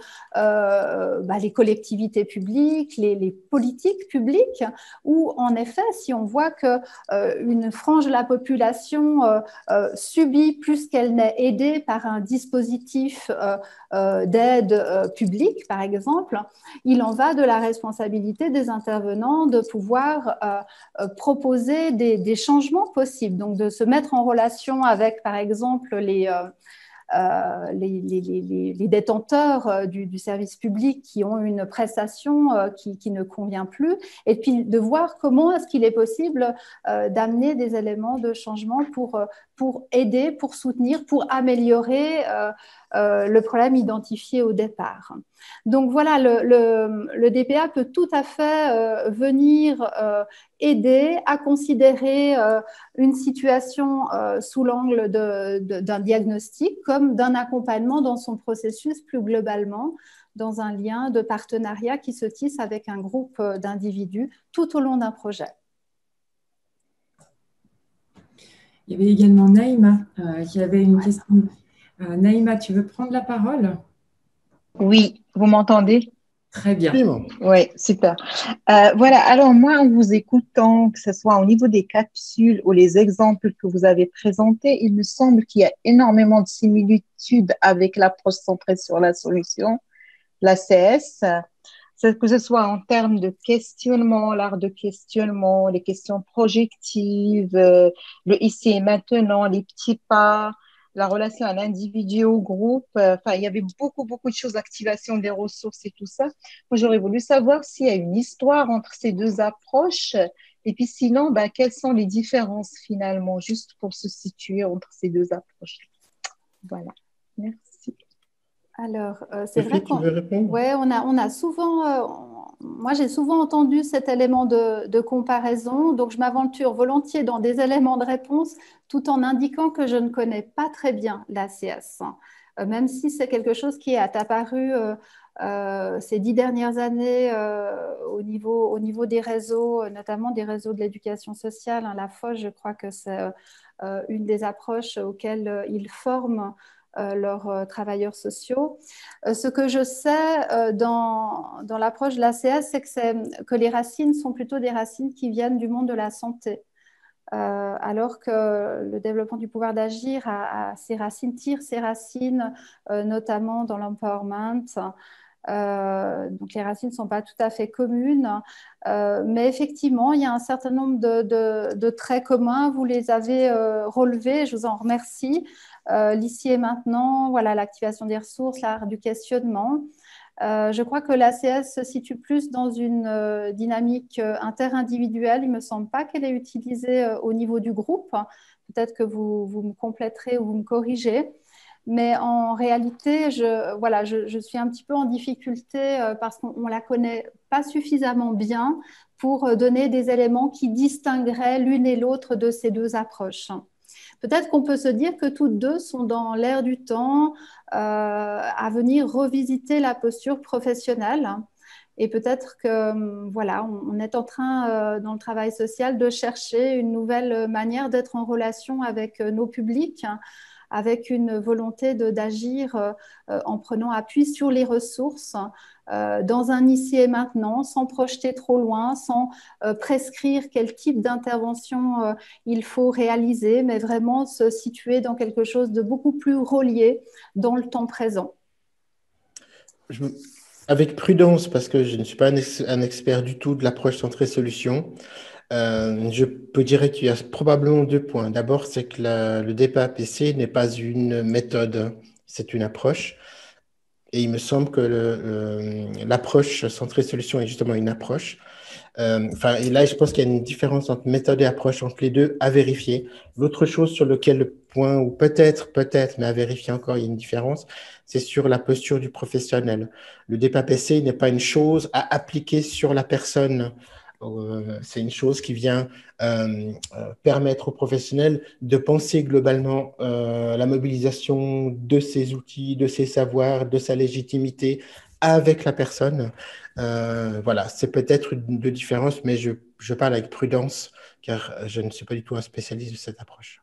euh, bah, les collectivités publiques, les, les politiques publiques, où en effet, si on voit que euh, une frange de la population euh, euh, subit plus qu'elle n'est aidée par un dispositif euh, euh, d'aide euh, publique, par exemple, il en va de la responsabilité des intervenants de pouvoir euh, euh, proposer des, des changements possibles, donc de se mettre en relation avec, par exemple, les, euh, euh, les, les, les, les détenteurs euh, du, du service public qui ont une prestation euh, qui, qui ne convient plus, et puis de voir comment est-ce qu'il est possible euh, d'amener des éléments de changement pour, pour aider, pour soutenir, pour améliorer euh, euh, le problème identifié au départ. Donc voilà, le, le, le D P A peut tout à fait euh, venir euh, aider à considérer euh, une situation euh, sous l'angle de, de, d'un diagnostic comme d'un accompagnement dans son processus plus globalement, dans un lien de partenariat qui se tisse avec un groupe d'individus tout au long d'un projet. Il y avait également Naïma euh, qui avait une question. Euh, Naïma, tu veux prendre la parole? Oui, vous m'entendez? Très bien. Oui, super. Euh, voilà, alors moi, en vous écoutant, que ce soit au niveau des capsules ou les exemples que vous avez présentés, il me semble qu'il y a énormément de similitudes avec l'approche centrée sur la solution, la C S, que ce soit en termes de questionnement, l'art de questionnement, les questions projectives, euh, le ici et maintenant, les petits pas, la relation à l'individu, au groupe. Enfin, il y avait beaucoup, beaucoup de choses, l'activation des ressources et tout ça. Moi, j'aurais voulu savoir s'il y a une histoire entre ces deux approches et puis sinon, ben, quelles sont les différences finalement, juste pour se situer entre ces deux approches. Voilà, merci. Alors, euh, c'est vrai qu'on ouais, on, a, on a souvent, euh, moi, j'ai souvent entendu cet élément de, de comparaison, donc je m'aventure volontiers dans des éléments de réponse tout en indiquant que je ne connais pas très bien l'A C S, euh, même si c'est quelque chose qui est apparu euh, euh, ces dix dernières années euh, au, niveau, au niveau des réseaux, notamment des réseaux de l'éducation sociale. Hein, la F O G, je crois que c'est euh, une des approches auxquelles euh, ils forment Euh, leurs euh, travailleurs sociaux. Euh, ce que je sais euh, dans, dans l'approche de l'A C S, c'est que, c'est que les racines sont plutôt des racines qui viennent du monde de la santé. Euh, alors que le développement du pouvoir d'agir a, a ses racines, tire ses racines, euh, notamment dans l'empowerment. Euh, donc les racines ne sont pas tout à fait communes, euh, mais effectivement, il y a un certain nombre de, de, de traits communs. Vous les avez euh, relevés, je vous en remercie. Euh, L'ici et maintenant, voilà, l'activation des ressources, l'art du questionnement. Euh, je crois que l'A C S se situe plus dans une euh, dynamique euh, interindividuelle. Il ne me semble pas qu'elle est utilisée euh, au niveau du groupe. Peut-être que vous, vous me compléterez ou vous me corrigez. Mais en réalité, je, voilà, je, je suis un petit peu en difficulté euh, parce qu'on ne la connaît pas suffisamment bien pour euh, donner des éléments qui distingueraient l'une et l'autre de ces deux approches. Peut-être qu'on peut se dire que toutes deux sont dans l'air du temps, euh, à venir revisiter la posture professionnelle. Et peut-être que voilà, on est en train, euh, dans le travail social, de chercher une nouvelle manière d'être en relation avec nos publics, avec une volonté d'agir euh, en prenant appui sur les ressources euh, dans un ici et maintenant, sans projeter trop loin, sans euh, prescrire quel type d'intervention euh, il faut réaliser, mais vraiment se situer dans quelque chose de beaucoup plus relié dans le temps présent. Je, avec prudence, parce que je ne suis pas un, ex, un expert du tout de l'approche centrée solution, Euh, je peux dire qu'il y a probablement deux points. D'abord, c'est que la, le D P A P C n'est pas une méthode, c'est une approche. Et il me semble que l'approche centrée solution est justement une approche. Euh, enfin, et là, je pense qu'il y a une différence entre méthode et approche, entre les deux, à vérifier. L'autre chose sur lequel le point, ou peut-être, peut-être, mais à vérifier encore, il y a une différence, c'est sur la posture du professionnel. Le D P A P C n'est pas une chose à appliquer sur la personne. Euh, c'est une chose qui vient euh, euh, permettre aux professionnels de penser globalement euh, la mobilisation de ses outils, de ses savoirs, de sa légitimité avec la personne. Euh, voilà, c'est peut-être une de différence, mais je, je parle avec prudence car je ne suis pas du tout un spécialiste de cette approche.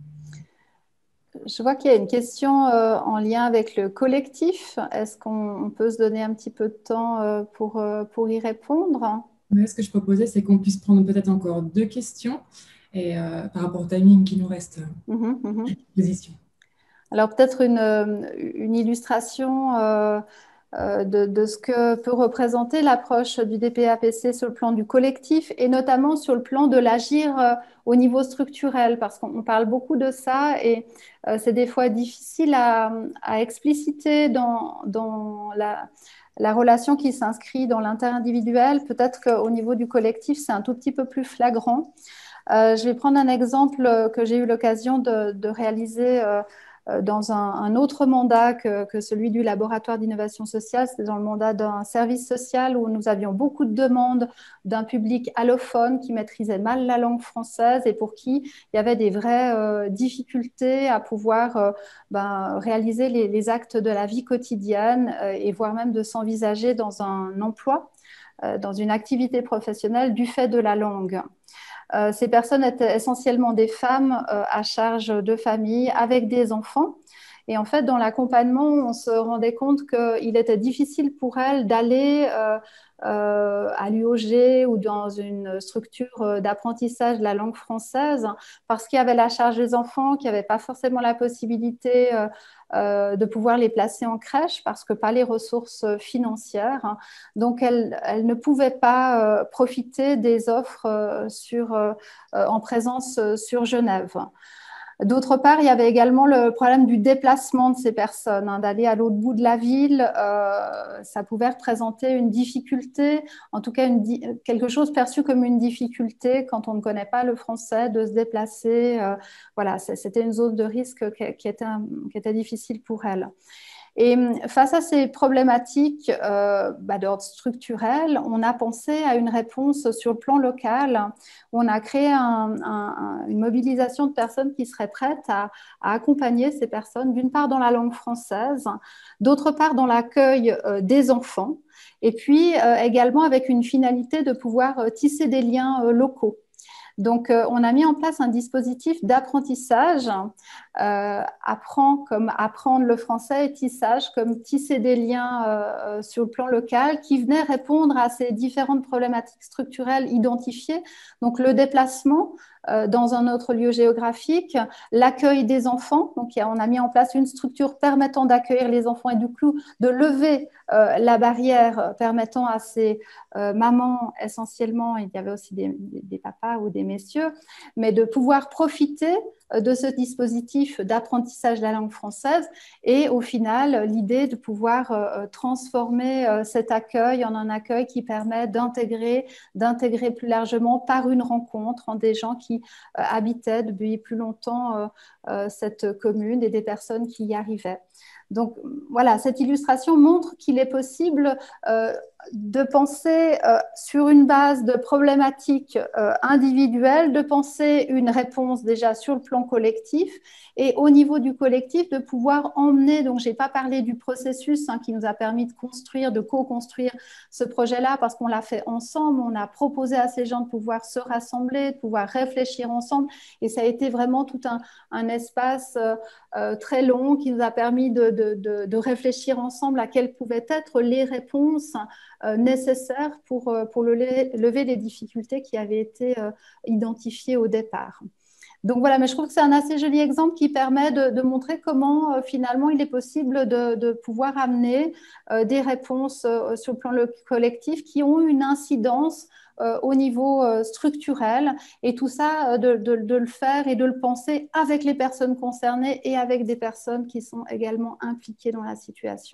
Je vois qu'il y a une question euh, en lien avec le collectif. Est-ce qu'on peut se donner un petit peu de temps euh, pour, euh, pour y répondre? Oui, ce que je proposais, c'est qu'on puisse prendre peut-être encore deux questions et euh, par rapport au timing qui nous reste mmh, mmh. à disposition. Alors peut-être une, une illustration euh, euh, de, de ce que peut représenter l'approche du D P A P C sur le plan du collectif et notamment sur le plan de l'agir euh, au niveau structurel, parce qu'on parle beaucoup de ça et euh, c'est des fois difficile à, à expliciter dans, dans la, la relation qui s'inscrit dans l'inter-individuel. Peut-être qu'au niveau du collectif, c'est un tout petit peu plus flagrant. Euh, je vais prendre un exemple que j'ai eu l'occasion de, de réaliser euh, dans un, un autre mandat que, que celui du laboratoire d'innovation sociale. C'était dans le mandat d'un service social où nous avions beaucoup de demandes d'un public allophone qui maîtrisait mal la langue française et pour qui il y avait des vraies euh, difficultés à pouvoir euh, ben, réaliser les, les actes de la vie quotidienne euh, et voire même de s'envisager dans un emploi, euh, dans une activité professionnelle du fait de la langue. Euh, ces personnes étaient essentiellement des femmes euh, à charge de famille avec des enfants. Et en fait, dans l'accompagnement, on se rendait compte qu'il était difficile pour elles d'aller euh, euh, à l'U O G ou dans une structure d'apprentissage de la langue française parce qu'il y avait la charge des enfants, qu'il n'y avait pas forcément la possibilité euh, euh, de pouvoir les placer en crèche parce que pas les ressources financières. Donc, elles, elles ne pouvaient pas euh, profiter des offres euh, sur, euh, en présence euh, sur Genève. D'autre part, il y avait également le problème du déplacement de ces personnes, hein, d'aller à l'autre bout de la ville. Euh, ça pouvait représenter une difficulté, en tout cas une, quelque chose perçu comme une difficulté quand on ne connaît pas le français, de se déplacer. Euh, voilà, c'était une zone de risque qui, qui, était, qui était difficile pour elles. Et face à ces problématiques euh, bah, d'ordre structurel, on a pensé à une réponse sur le plan local. On a créé un, un, une mobilisation de personnes qui seraient prêtes à, à accompagner ces personnes, d'une part dans la langue française, d'autre part dans l'accueil euh, des enfants, et puis euh, également avec une finalité de pouvoir euh, tisser des liens euh, locaux. Donc, euh, on a mis en place un dispositif d'apprentissage, euh, apprend comme apprendre le français et tissage comme tisser des liens euh, sur le plan local qui venaient répondre à ces différentes problématiques structurelles identifiées. Donc, le déplacement euh, dans un autre lieu géographique, l'accueil des enfants. Donc, on a mis en place une structure permettant d'accueillir les enfants et du coup de lever euh, la barrière permettant à ces euh, mamans essentiellement, il y avait aussi des, des, des papas ou des messieurs, mais de pouvoir profiter de ce dispositif d'apprentissage de la langue française et au final, l'idée de pouvoir euh, transformer euh, cet accueil en un accueil qui permet d'intégrer, d'intégrer plus largement par une rencontre en des gens qui euh, habitaient depuis plus longtemps euh, euh, cette commune et des personnes qui y arrivaient. Donc voilà, cette illustration montre qu'il est possible euh, de penser euh, sur une base de problématiques euh, individuelles, de penser une réponse déjà sur le plan collectif et au niveau du collectif de pouvoir emmener, donc je n'ai pas parlé du processus hein, qui nous a permis de construire, de co-construire ce projet-là parce qu'on l'a fait ensemble, on a proposé à ces gens de pouvoir se rassembler, de pouvoir réfléchir ensemble et ça a été vraiment tout un, un espace euh, euh, très long qui nous a permis de, de, de, de réfléchir ensemble à quelles pouvaient être les réponses Euh, nécessaires pour, euh, pour le, lever les difficultés qui avaient été euh, identifiées au départ. Donc voilà, mais je trouve que c'est un assez joli exemple qui permet de, de montrer comment euh, finalement il est possible de, de pouvoir amener euh, des réponses euh, sur le plan collectif qui ont une incidence euh, au niveau euh, structurel et tout ça euh, de, de, de le faire et de le penser avec les personnes concernées et avec des personnes qui sont également impliquées dans la situation.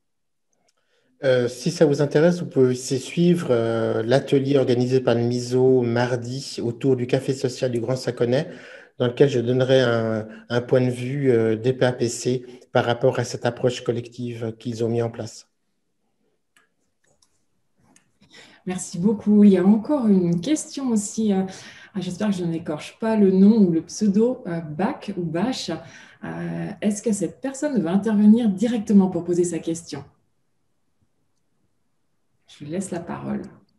Euh, si ça vous intéresse, vous pouvez aussi suivre euh, l'atelier organisé par le M I S O mardi autour du café social du Grand Saconnet, dans lequel je donnerai un, un point de vue euh, des P A P C par rapport à cette approche collective qu'ils ont mis en place. Merci beaucoup. Il y a encore une question aussi. Euh, J'espère que je n'écorche pas le nom ou le pseudo euh, Bach ou Bach. Euh, Est-ce que cette personne va intervenir directement pour poser sa question? Je lui laisse la parole.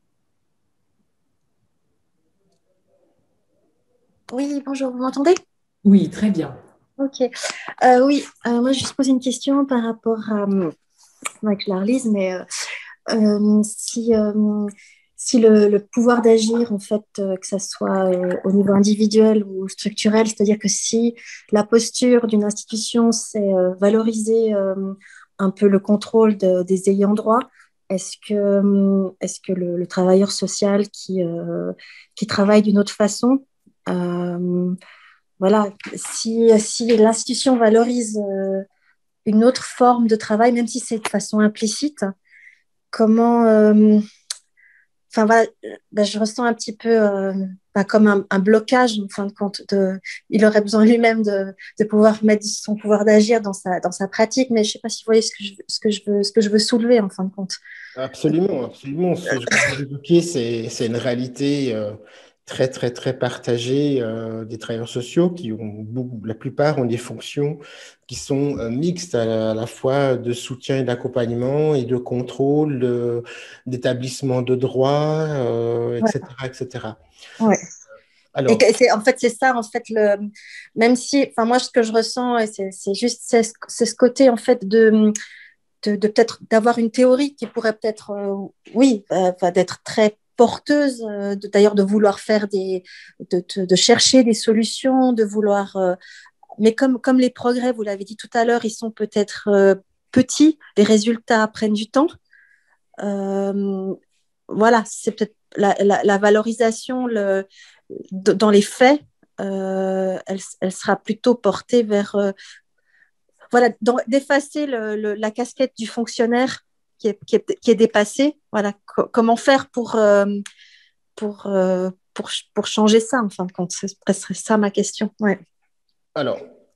Oui, bonjour, vous m'entendez? Oui, très bien. Ok. Euh, oui, euh, moi, je vais juste poser une question par rapport à... Euh, que je la relise, mais euh, euh, si, euh, si le, le pouvoir d'agir, en fait, euh, que ça soit euh, au niveau individuel ou structurel, c'est-à-dire que si la posture d'une institution, c'est euh, valoriser euh, un peu le contrôle de, des ayants droit, est-ce que, est-ce que le, le travailleur social qui, euh, qui travaille d'une autre façon, euh, voilà, si, si l'institution valorise euh, une autre forme de travail, même si c'est de façon implicite, comment, euh, enfin voilà, ben, je ressens un petit peu euh, ben, comme un, un blocage en fin de compte. De, il aurait besoin lui-même de, de pouvoir mettre son pouvoir d'agir dans sa, dans sa pratique, mais je ne sais pas si vous voyez ce que je, ce que je veux, ce que je veux soulever en fin de compte. Absolument, absolument. Ce que vous évoquez, c'est, c'est une réalité euh, très, très, très partagée euh, des travailleurs sociaux qui ont beaucoup, la plupart ont des fonctions qui sont euh, mixtes à la, à la fois de soutien et d'accompagnement et de contrôle, de, d'établissement de droit, euh, Ouais. et cetera, et cetera. Ouais. Alors, et c'est, en fait, c'est ça, en fait, le, même si, enfin, moi, ce que je ressens, et c'est, c'est juste, c'est, c'est ce côté, en fait, de, de, de peut-être d'avoir une théorie qui pourrait peut-être, euh, oui, euh, d'être très porteuse, euh, de, d'ailleurs, de vouloir faire des, de, de, de chercher des solutions, de vouloir, euh, mais comme, comme les progrès, vous l'avez dit tout à l'heure, ils sont peut-être euh, petits, les résultats prennent du temps. Euh, voilà, c'est peut-être la, la, la valorisation le, de, dans les faits, euh, elle, elle sera plutôt portée vers, euh, voilà, dans, d'effacer le, le, la casquette du fonctionnaire qui est, qui est, qui est dépassée. Voilà, co- comment faire pour, euh, pour, euh, pour, pour changer ça, en fin de compte. Ce serait ça ma question. Ouais. alors,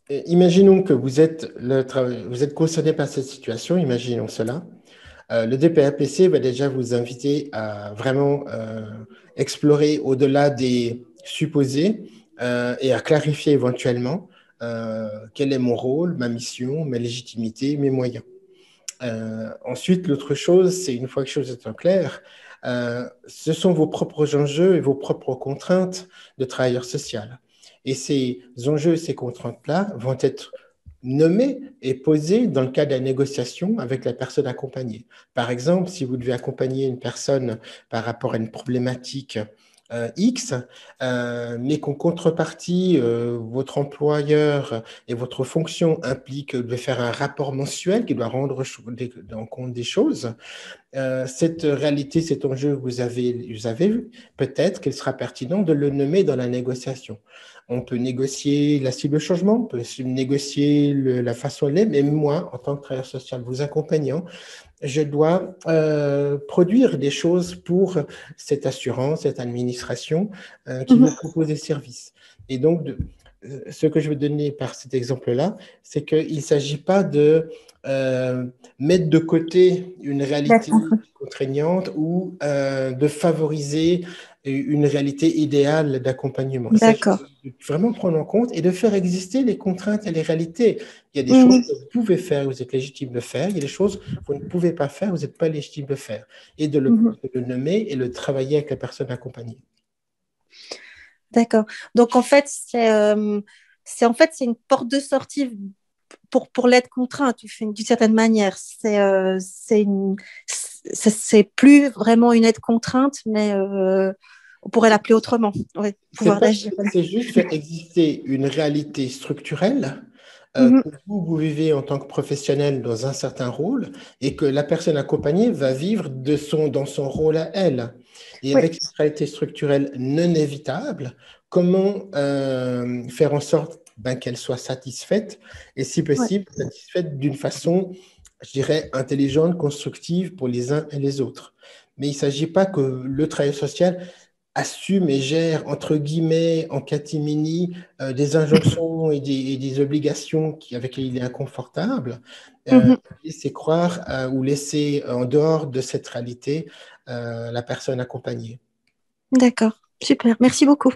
imaginons que vous êtes, le vous êtes concerné par cette situation, imaginons cela. Euh, le D P A P C va déjà vous inviter à vraiment euh, explorer au-delà des supposés euh, et à clarifier éventuellement euh, quel est mon rôle, ma mission, ma légitimité, mes moyens. Euh, ensuite, l'autre chose, c'est une fois que les choses sont claires, euh, ce sont vos propres enjeux et vos propres contraintes de travailleur social. Et ces enjeux et ces contraintes-là vont être nommés et posés dans le cadre de la négociation avec la personne accompagnée. Par exemple, si vous devez accompagner une personne par rapport à une problématique euh, X, euh, mais qu'en contrepartie, euh, votre employeur et votre fonction impliquent de faire un rapport mensuel qui doit rendre en compte des choses, euh, cette réalité, cet enjeu que vous avez, vous avez vu, peut-être qu'il sera pertinent de le nommer dans la négociation. On peut négocier la cible de changement, on peut négocier le, la façon elle est, mais moi, en tant que travailleur social vous accompagnant, je dois euh, produire des choses pour cette assurance, cette administration euh, qui vous propose des services. Et donc, de, euh, ce que je veux donner par cet exemple-là, c'est qu'il ne s'agit pas de euh, mettre de côté une réalité contraignante ou euh, de favoriser une réalité idéale d'accompagnement. Il s'agit de vraiment prendre en compte et de faire exister les contraintes et les réalités. Il y a des mmh. choses que vous pouvez faire, vous êtes légitime de faire. Il y a des choses que vous ne pouvez pas faire, vous n'êtes pas légitime de faire. Et de le, mmh. de le nommer et le travailler avec la personne accompagnée. D'accord. Donc, en fait, c'est, euh, c'est, en fait, c'est une porte de sortie pour, pour l'aide contrainte, d'une certaine manière. C'est, euh, c'est, une, c'est, c'est plus vraiment une aide contrainte, mais... Euh, on pourrait l'appeler autrement. Oui, pouvoir d'agir. C'est juste faire exister une réalité structurelle euh, mm-hmm. que vous, vous vivez en tant que professionnel dans un certain rôle et que la personne accompagnée va vivre de son, dans son rôle à elle. Et oui. avec cette réalité structurelle non évitable, comment euh, faire en sorte ben, qu'elle soit satisfaite et si possible ouais. satisfaite d'une façon, je dirais, intelligente, constructive pour les uns et les autres. Mais il ne s'agit pas que le travail social assume et gère, entre guillemets, en catimini, euh, des injonctions et des, et des obligations qui, avec lesquelles il est inconfortable, euh, mm-hmm. laisser croire euh, ou laisser en dehors de cette réalité euh, la personne accompagnée. D'accord, super, merci beaucoup.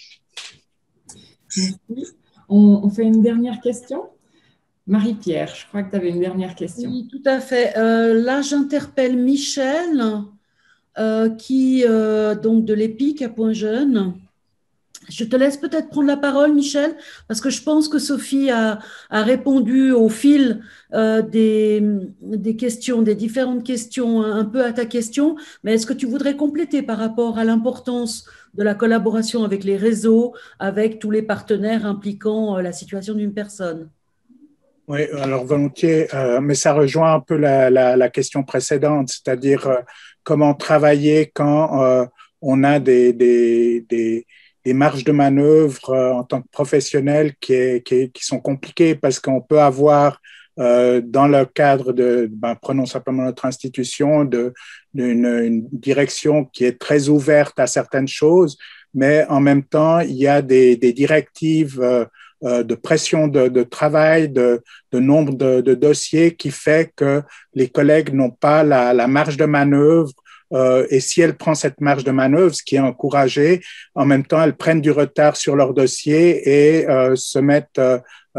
Merci. On, on fait une dernière question. Marie-Pierre, je crois que tu avais une dernière question. Oui, tout à fait. Euh, là, j'interpelle Michel. Euh, qui, euh, donc de l'EPIC à Point-Jeune. Je te laisse peut-être prendre la parole, Michel, parce que je pense que Sophie a, a répondu au fil euh, des, des questions, des différentes questions, un peu à ta question, mais est-ce que tu voudrais compléter par rapport à l'importance de la collaboration avec les réseaux, avec tous les partenaires impliquant euh, la situation d'une personne ? Oui, alors volontiers, euh, mais ça rejoint un peu la, la, la question précédente, c'est-à-dire euh, comment travailler quand euh, on a des, des, des, des marges de manœuvre euh, en tant que professionnel qui, est, qui, est, qui sont compliquées parce qu'on peut avoir euh, dans le cadre de, ben, prenons simplement notre institution, de, d'une une direction qui est très ouverte à certaines choses, mais en même temps, il y a des, des directives euh, de pression de, de travail, de, de nombre de, de dossiers qui fait que les collègues n'ont pas la, la marge de manœuvre euh, et si elles prennent cette marge de manœuvre, ce qui est encouragé, en même temps, elles prennent du retard sur leur dossier et euh, se mettent euh,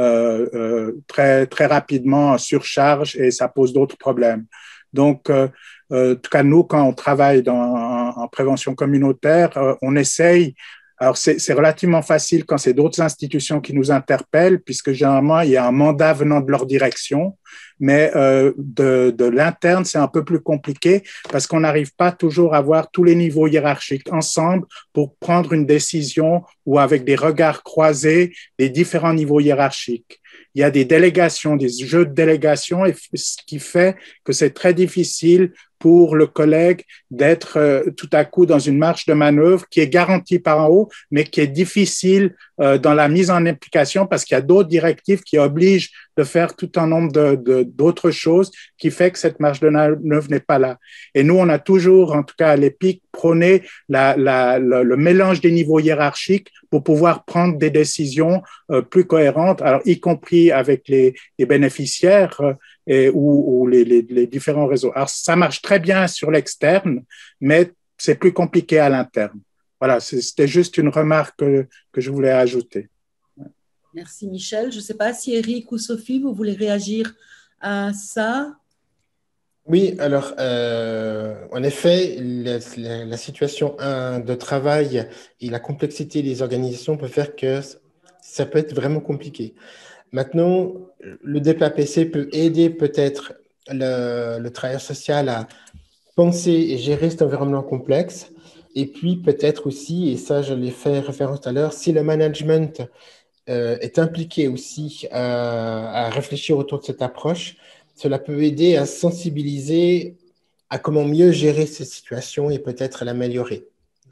euh, très, très rapidement en surcharge et ça pose d'autres problèmes. Donc, euh, euh, en tout cas, nous, quand on travaille dans, en, en prévention communautaire, euh, on essaye. Alors, c'est, c'est relativement facile quand c'est d'autres institutions qui nous interpellent, puisque généralement, il y a un mandat venant de leur direction, mais euh, de, de l'interne, c'est un peu plus compliqué parce qu'on n'arrive pas toujours à voir tous les niveaux hiérarchiques ensemble pour prendre une décision ou avec des regards croisés des différents niveaux hiérarchiques. Il y a des délégations, des jeux de délégation, et ce qui fait que c'est très difficile pour le collègue d'être euh, tout à coup dans une marge de manœuvre qui est garantie par en haut, mais qui est difficile euh, dans la mise en application parce qu'il y a d'autres directives qui obligent de faire tout un nombre de, de, d'autres choses qui fait que cette marge de manœuvre n'est pas là. Et nous, on a toujours, en tout cas à l'EPIC, prôné la, la, la, le mélange des niveaux hiérarchiques pour pouvoir prendre des décisions euh, plus cohérentes, alors y compris avec les, les bénéficiaires euh, et, ou, ou les, les, les différents réseaux. Alors, ça marche très bien sur l'externe, mais c'est plus compliqué à l'interne. Voilà, c'était juste une remarque que, que je voulais ajouter. Merci Michel. Je ne sais pas si Eric ou Sophie, vous voulez réagir à ça? Oui, alors, euh, en effet, la, la, la situation un, de travail et la complexité des organisations peut faire que ça peut être vraiment compliqué. Maintenant, le D P A P C peut aider peut-être le, le travailleur social à penser et gérer cet environnement complexe. Et puis peut-être aussi, et ça je l'ai fait référence tout à l'heure, si le management euh, est impliqué aussi à, à réfléchir autour de cette approche, cela peut aider à sensibiliser à comment mieux gérer ces situations et peut-être l'améliorer.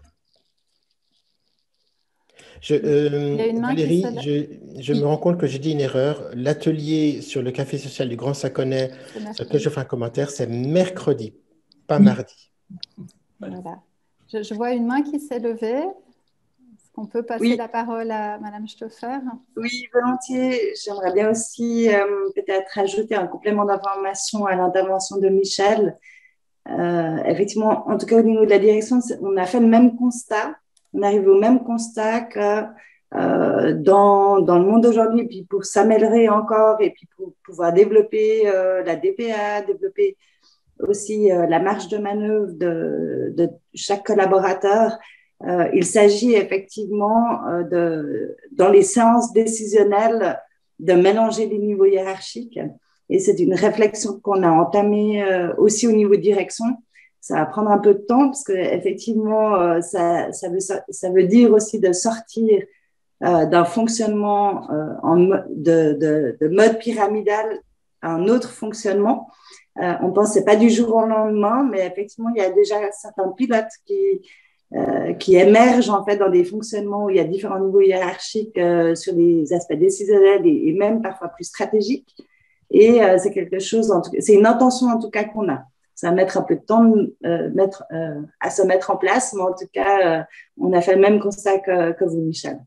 Je, euh, Valérie, je, je me rends compte que j'ai dit une erreur. L'atelier sur le café social du Grand Saconnet, sur lequel je fais un commentaire, c'est mercredi, pas mardi. Voilà. Voilà. Je, je vois une main qui s'est levée. Est-ce qu'on peut passer oui. la parole à Madame Stauffer? Oui, volontiers. J'aimerais bien aussi euh, peut-être ajouter un complément d'information à l'intervention de Michel. Euh, effectivement, en tout cas au niveau de la direction, on a fait le même constat. On arrive au même constat que euh, dans, dans le monde d'aujourd'hui, puis pour s'améliorer encore et puis pour pouvoir développer euh, la D P A, développer aussi euh, la marge de manœuvre de, de chaque collaborateur, euh, il s'agit effectivement euh, de, dans les séances décisionnelles de mélanger les niveaux hiérarchiques. Et c'est une réflexion qu'on a entamée euh, aussi au niveau direction. Ça va prendre un peu de temps parce qu'effectivement, euh, ça, ça, veut, ça veut dire aussi de sortir euh, d'un fonctionnement euh, en, de, de, de mode pyramidal à un autre fonctionnement. Euh, on pense que ce n'est pas du jour au lendemain, mais effectivement, il y a déjà certains pilotes qui, euh, qui émergent en fait dans des fonctionnements où il y a différents niveaux hiérarchiques euh, sur des aspects décisionnels et, et même parfois plus stratégiques. Et euh, c'est quelque chose, c'est une intention en tout cas qu'on a. Ça va mettre un peu de temps euh, mettre, euh, à se mettre en place, mais en tout cas, euh, on a fait le même constat que, que vous, Michel.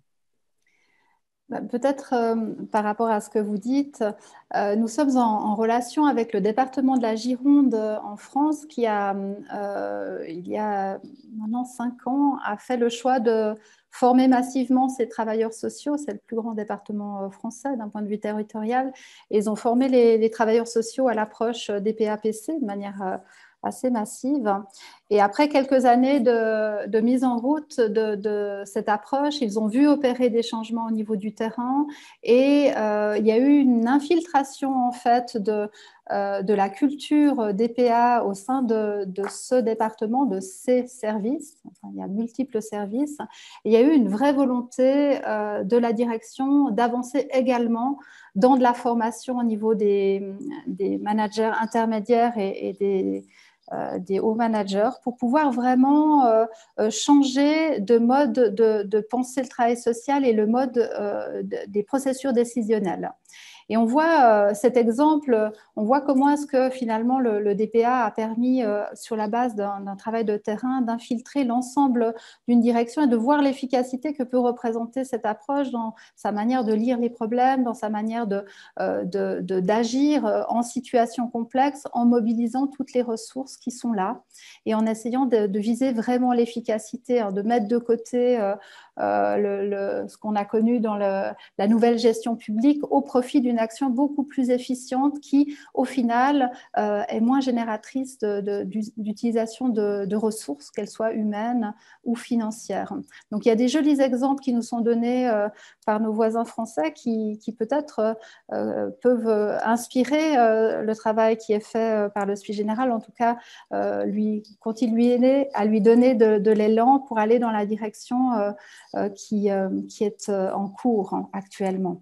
Peut-être euh, par rapport à ce que vous dites, euh, nous sommes en, en relation avec le département de la Gironde en France qui a, euh, il y a maintenant cinq ans, a fait le choix de former massivement ses travailleurs sociaux. C'est le plus grand département français d'un point de vue territorial. Et ils ont formé les, les travailleurs sociaux à l'approche des P A P C de manière euh, assez massive. Et après quelques années de, de mise en route de, de cette approche, ils ont vu opérer des changements au niveau du terrain et euh, il y a eu une infiltration en fait de, euh, de la culture des P A au sein de, de ce département, de ces services. Enfin, il y a multiples services. Et il y a eu une vraie volonté euh, de la direction d'avancer également dans de la formation au niveau des, des managers intermédiaires et, et des Euh, des hauts managers pour pouvoir vraiment euh, changer de mode de, de penser le travail social et le mode euh, de, des procédures décisionnelles. Et on voit euh, cet exemple, on voit comment est-ce que finalement le, le D P A a permis, euh, sur la base d'un, d'un travail de terrain, d'infiltrer l'ensemble d'une direction et de voir l'efficacité que peut représenter cette approche dans sa manière de lire les problèmes, dans sa manière de, euh, de, de, d'agir en situation complexe, en mobilisant toutes les ressources qui sont là et en essayant de, de viser vraiment l'efficacité, hein, de mettre de côté euh, euh, le, le, ce qu'on a connu dans le, la nouvelle gestion publique au profit d'une action beaucoup plus efficiente qui, au final, euh, est moins génératrice de, de, d'utilisation de, de ressources, qu'elles soient humaines ou financières. Donc, il y a des jolis exemples qui nous sont donnés euh, par nos voisins français qui, qui peut-être euh, peuvent inspirer euh, le travail qui est fait euh, par le S P I Général, en tout cas, euh, lui, continuer à lui donner de, de l'élan pour aller dans la direction euh, euh, qui, euh, qui est euh, en cours hein, actuellement.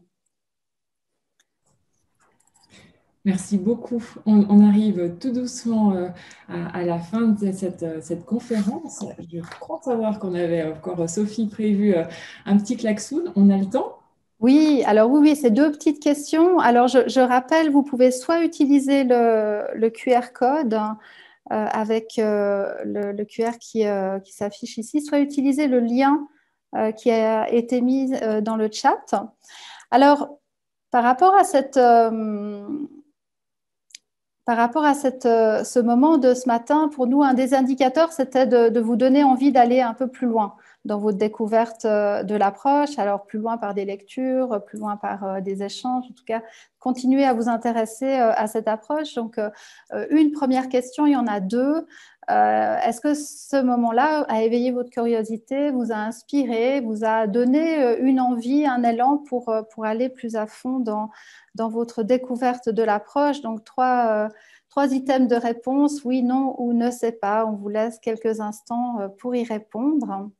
Merci beaucoup. On, on arrive tout doucement euh, à, à la fin de cette, cette conférence. Je crois savoir qu'on avait encore, Sophie, prévu euh, un petit klaxon. On a le temps? Oui, alors oui, oui, c'est deux petites questions. Alors, je, je rappelle, vous pouvez soit utiliser le, le Q R code euh, avec euh, le, le Q R qui, euh, qui s'affiche ici, soit utiliser le lien euh, qui a été mis euh, dans le chat. Alors, par rapport à cette... Euh, Par rapport à cette, euh, ce moment de ce matin, pour nous, un des indicateurs, c'était de, de vous donner envie d'aller un peu plus loin dans votre découverte euh, de l'approche, alors plus loin par des lectures, plus loin par euh, des échanges, en tout cas, continuer à vous intéresser euh, à cette approche. Donc, euh, une première question, il y en a deux. Euh, Est-ce que ce moment-là a éveillé votre curiosité, vous a inspiré, vous a donné une envie, un élan pour, pour aller plus à fond dans, dans votre découverte de l'approche? Donc, trois, euh, trois items de réponse, oui, non ou ne sais pas. On vous laisse quelques instants pour y répondre.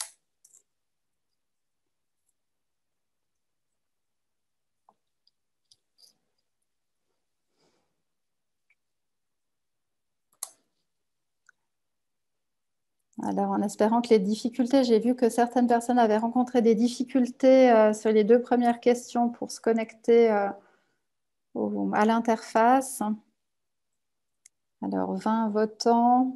Alors, en espérant que les difficultés, j'ai vu que certaines personnes avaient rencontré des difficultés euh, sur les deux premières questions pour se connecter euh, au, à l'interface. Alors, vingt votants.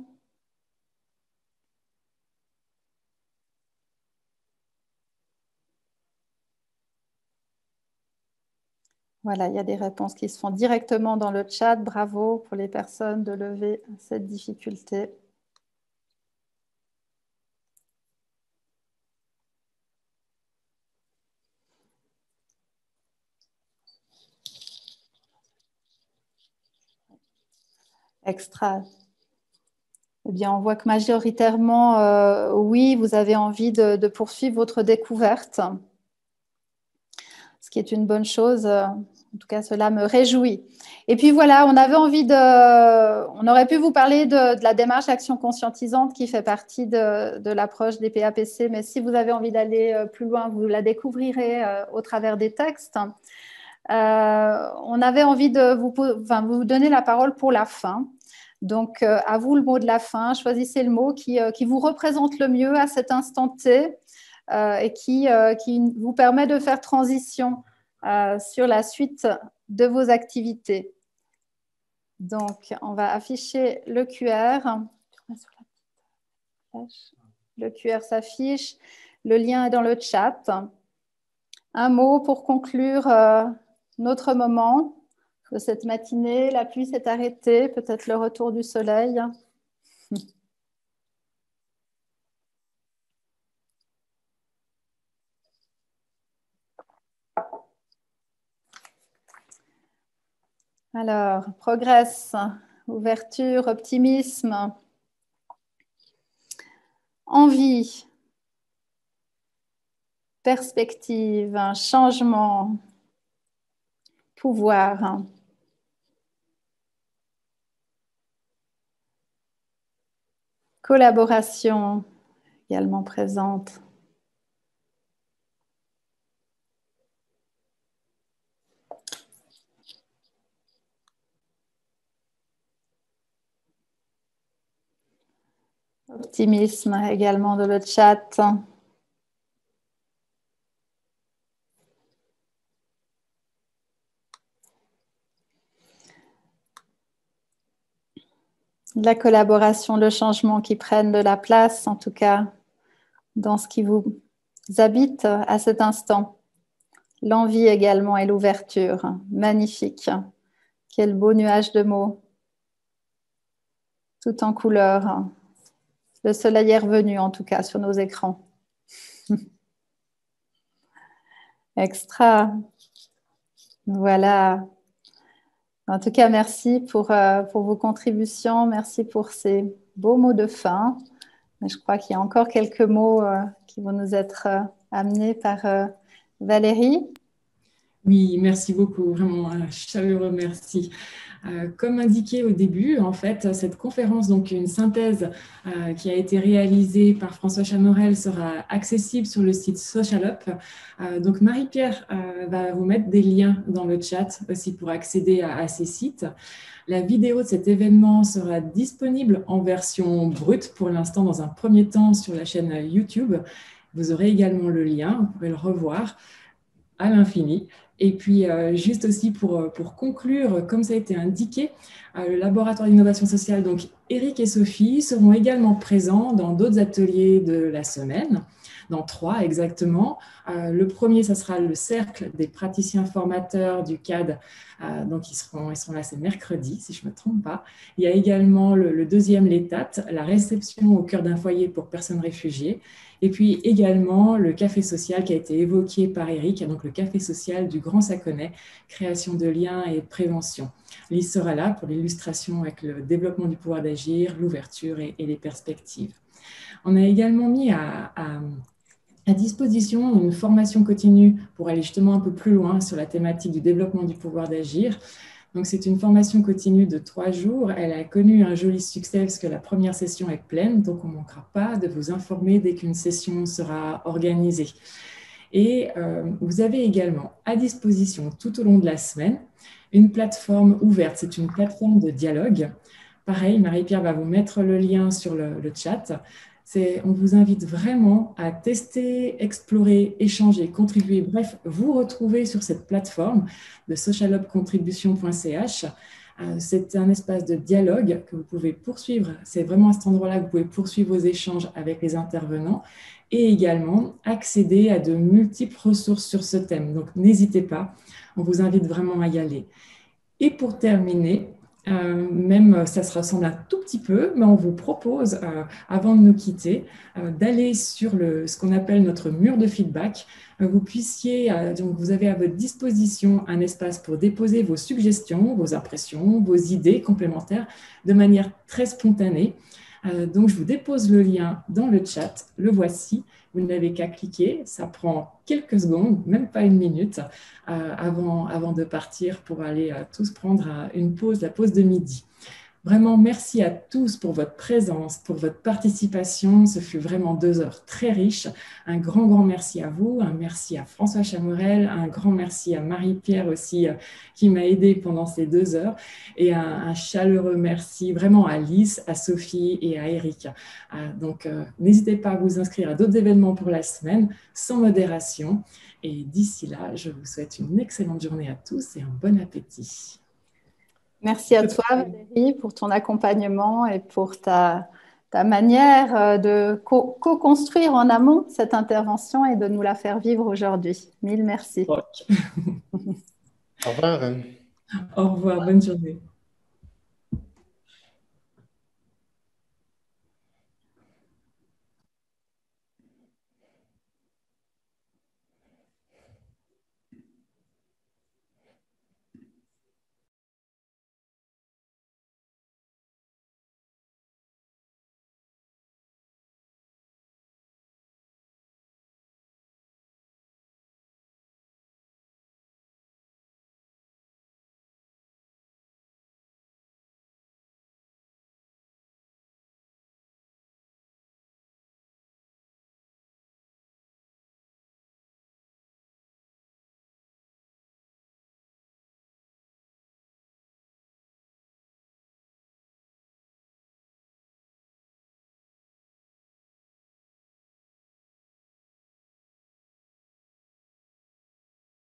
Voilà, il y a des réponses qui se font directement dans le chat. Bravo pour les personnes de lever cette difficulté. Extra. Eh bien, on voit que majoritairement, euh, oui, vous avez envie de, de poursuivre votre découverte, ce qui est une bonne chose. En tout cas, cela me réjouit. Et puis voilà, on avait envie de... On aurait pu vous parler de, de la démarche action conscientisante qui fait partie de, de l'approche des P A P C, mais si vous avez envie d'aller plus loin, vous la découvrirez euh, au travers des textes. Euh, on avait envie de vous, enfin, vous donner la parole pour la fin. Donc, euh, à vous le mot de la fin. Choisissez le mot qui, euh, qui vous représente le mieux à cet instant T euh, et qui, euh, qui vous permet de faire transition euh, sur la suite de vos activités. Donc, on va afficher le Q R. Le Q R s'affiche. Le lien est dans le chat. Un mot pour conclure euh, notre moment de cette matinée. La pluie s'est arrêtée, peut-être le retour du soleil. Alors, progresse, ouverture, optimisme, envie, perspective, changement, pouvoir. Collaboration également présente. Optimisme également dans le chat. La collaboration, le changement qui prennent de la place, en tout cas, dans ce qui vous habite à cet instant. L'envie également et l'ouverture. Magnifique. Quel beau nuage de mots. Tout en couleur. Le soleil est revenu, en tout cas, sur nos écrans. Extra. Voilà. En tout cas, merci pour, euh, pour vos contributions. Merci pour ces beaux mots de fin. Je crois qu'il y a encore quelques mots euh, qui vont nous être euh, amenés par euh, Valérie. Oui, merci beaucoup. Vraiment un chaleureux merci. Euh, comme indiqué au début, en fait, cette conférence, donc une synthèse euh, qui a été réalisée par François Chamorel, sera accessible sur le site Socialup. Euh, donc Marie-Pierre euh, va vous mettre des liens dans le chat aussi pour accéder à, à ces sites. La vidéo de cet événement sera disponible en version brute pour l'instant dans un premier temps sur la chaîne YouTube. Vous aurez également le lien, vous pourrez le revoir. à l'infini. Et puis, euh, juste aussi pour, pour conclure, comme ça a été indiqué, euh, le laboratoire d'innovation sociale, donc Eric et Sophie, seront également présents dans d'autres ateliers de la semaine, dans trois exactement. Euh, le premier, ça sera le cercle des praticiens formateurs du C A D. Euh, donc, ils seront, ils seront là, c'est mercredi, si je ne me trompe pas. Il y a également le, le deuxième, l'E T A T, la réception au cœur d'un foyer pour personnes réfugiées. Et puis également le café social qui a été évoqué par Eric, donc le café social du Grand Saconnet, création de liens et prévention. Lise sera là pour l'illustration avec le développement du pouvoir d'agir, l'ouverture et, et les perspectives. On a également mis à, à, à disposition une formation continue pour aller justement un peu plus loin sur la thématique du développement du pouvoir d'agir. Donc, c'est une formation continue de trois jours. Elle a connu un joli succès parce que la première session est pleine, donc on ne manquera pas de vous informer dès qu'une session sera organisée. Et euh, vous avez également à disposition tout au long de la semaine une plateforme ouverte. C'est une plateforme de dialogue. Pareil, Marie-Pierre va vous mettre le lien sur le, le chat. On vous invite vraiment à tester, explorer, échanger, contribuer, bref, vous retrouver sur cette plateforme de social hub contribution point c h. C'est un espace de dialogue que vous pouvez poursuivre. C'est vraiment à cet endroit-là que vous pouvez poursuivre vos échanges avec les intervenants et également accéder à de multiples ressources sur ce thème. Donc, n'hésitez pas, on vous invite vraiment à y aller. Et pour terminer, Euh, même ça se ressemble un tout petit peu, mais on vous propose, euh, avant de nous quitter, euh, d'aller sur le, ce qu'on appelle notre mur de feedback. Euh, vous puissiez, euh, donc vous avez à votre disposition un espace pour déposer vos suggestions, vos impressions, vos idées complémentaires de manière très spontanée. Euh, donc, je vous dépose le lien dans le chat. Le voici. Vous n'avez qu'à cliquer. Ça prend quelques secondes, même pas une minute, euh, avant, avant de partir pour aller euh, tous prendre euh, une pause, la pause de midi. Vraiment, merci à tous pour votre présence, pour votre participation. Ce fut vraiment deux heures très riches. Un grand, grand merci à vous. Un merci à François Chamorel. Un grand merci à Marie-Pierre aussi, euh, qui m'a aidé pendant ces deux heures. Et un, un chaleureux merci vraiment à Lise, à Sophie et à Eric. Euh, donc, euh, n'hésitez pas à vous inscrire à d'autres événements pour la semaine, sans modération. Et d'ici là, je vous souhaite une excellente journée à tous et un bon appétit. Merci à toi, Valérie, pour ton accompagnement et pour ta, ta manière de co-construire en amont cette intervention et de nous la faire vivre aujourd'hui. Mille merci. Au revoir. Au revoir, bonne journée.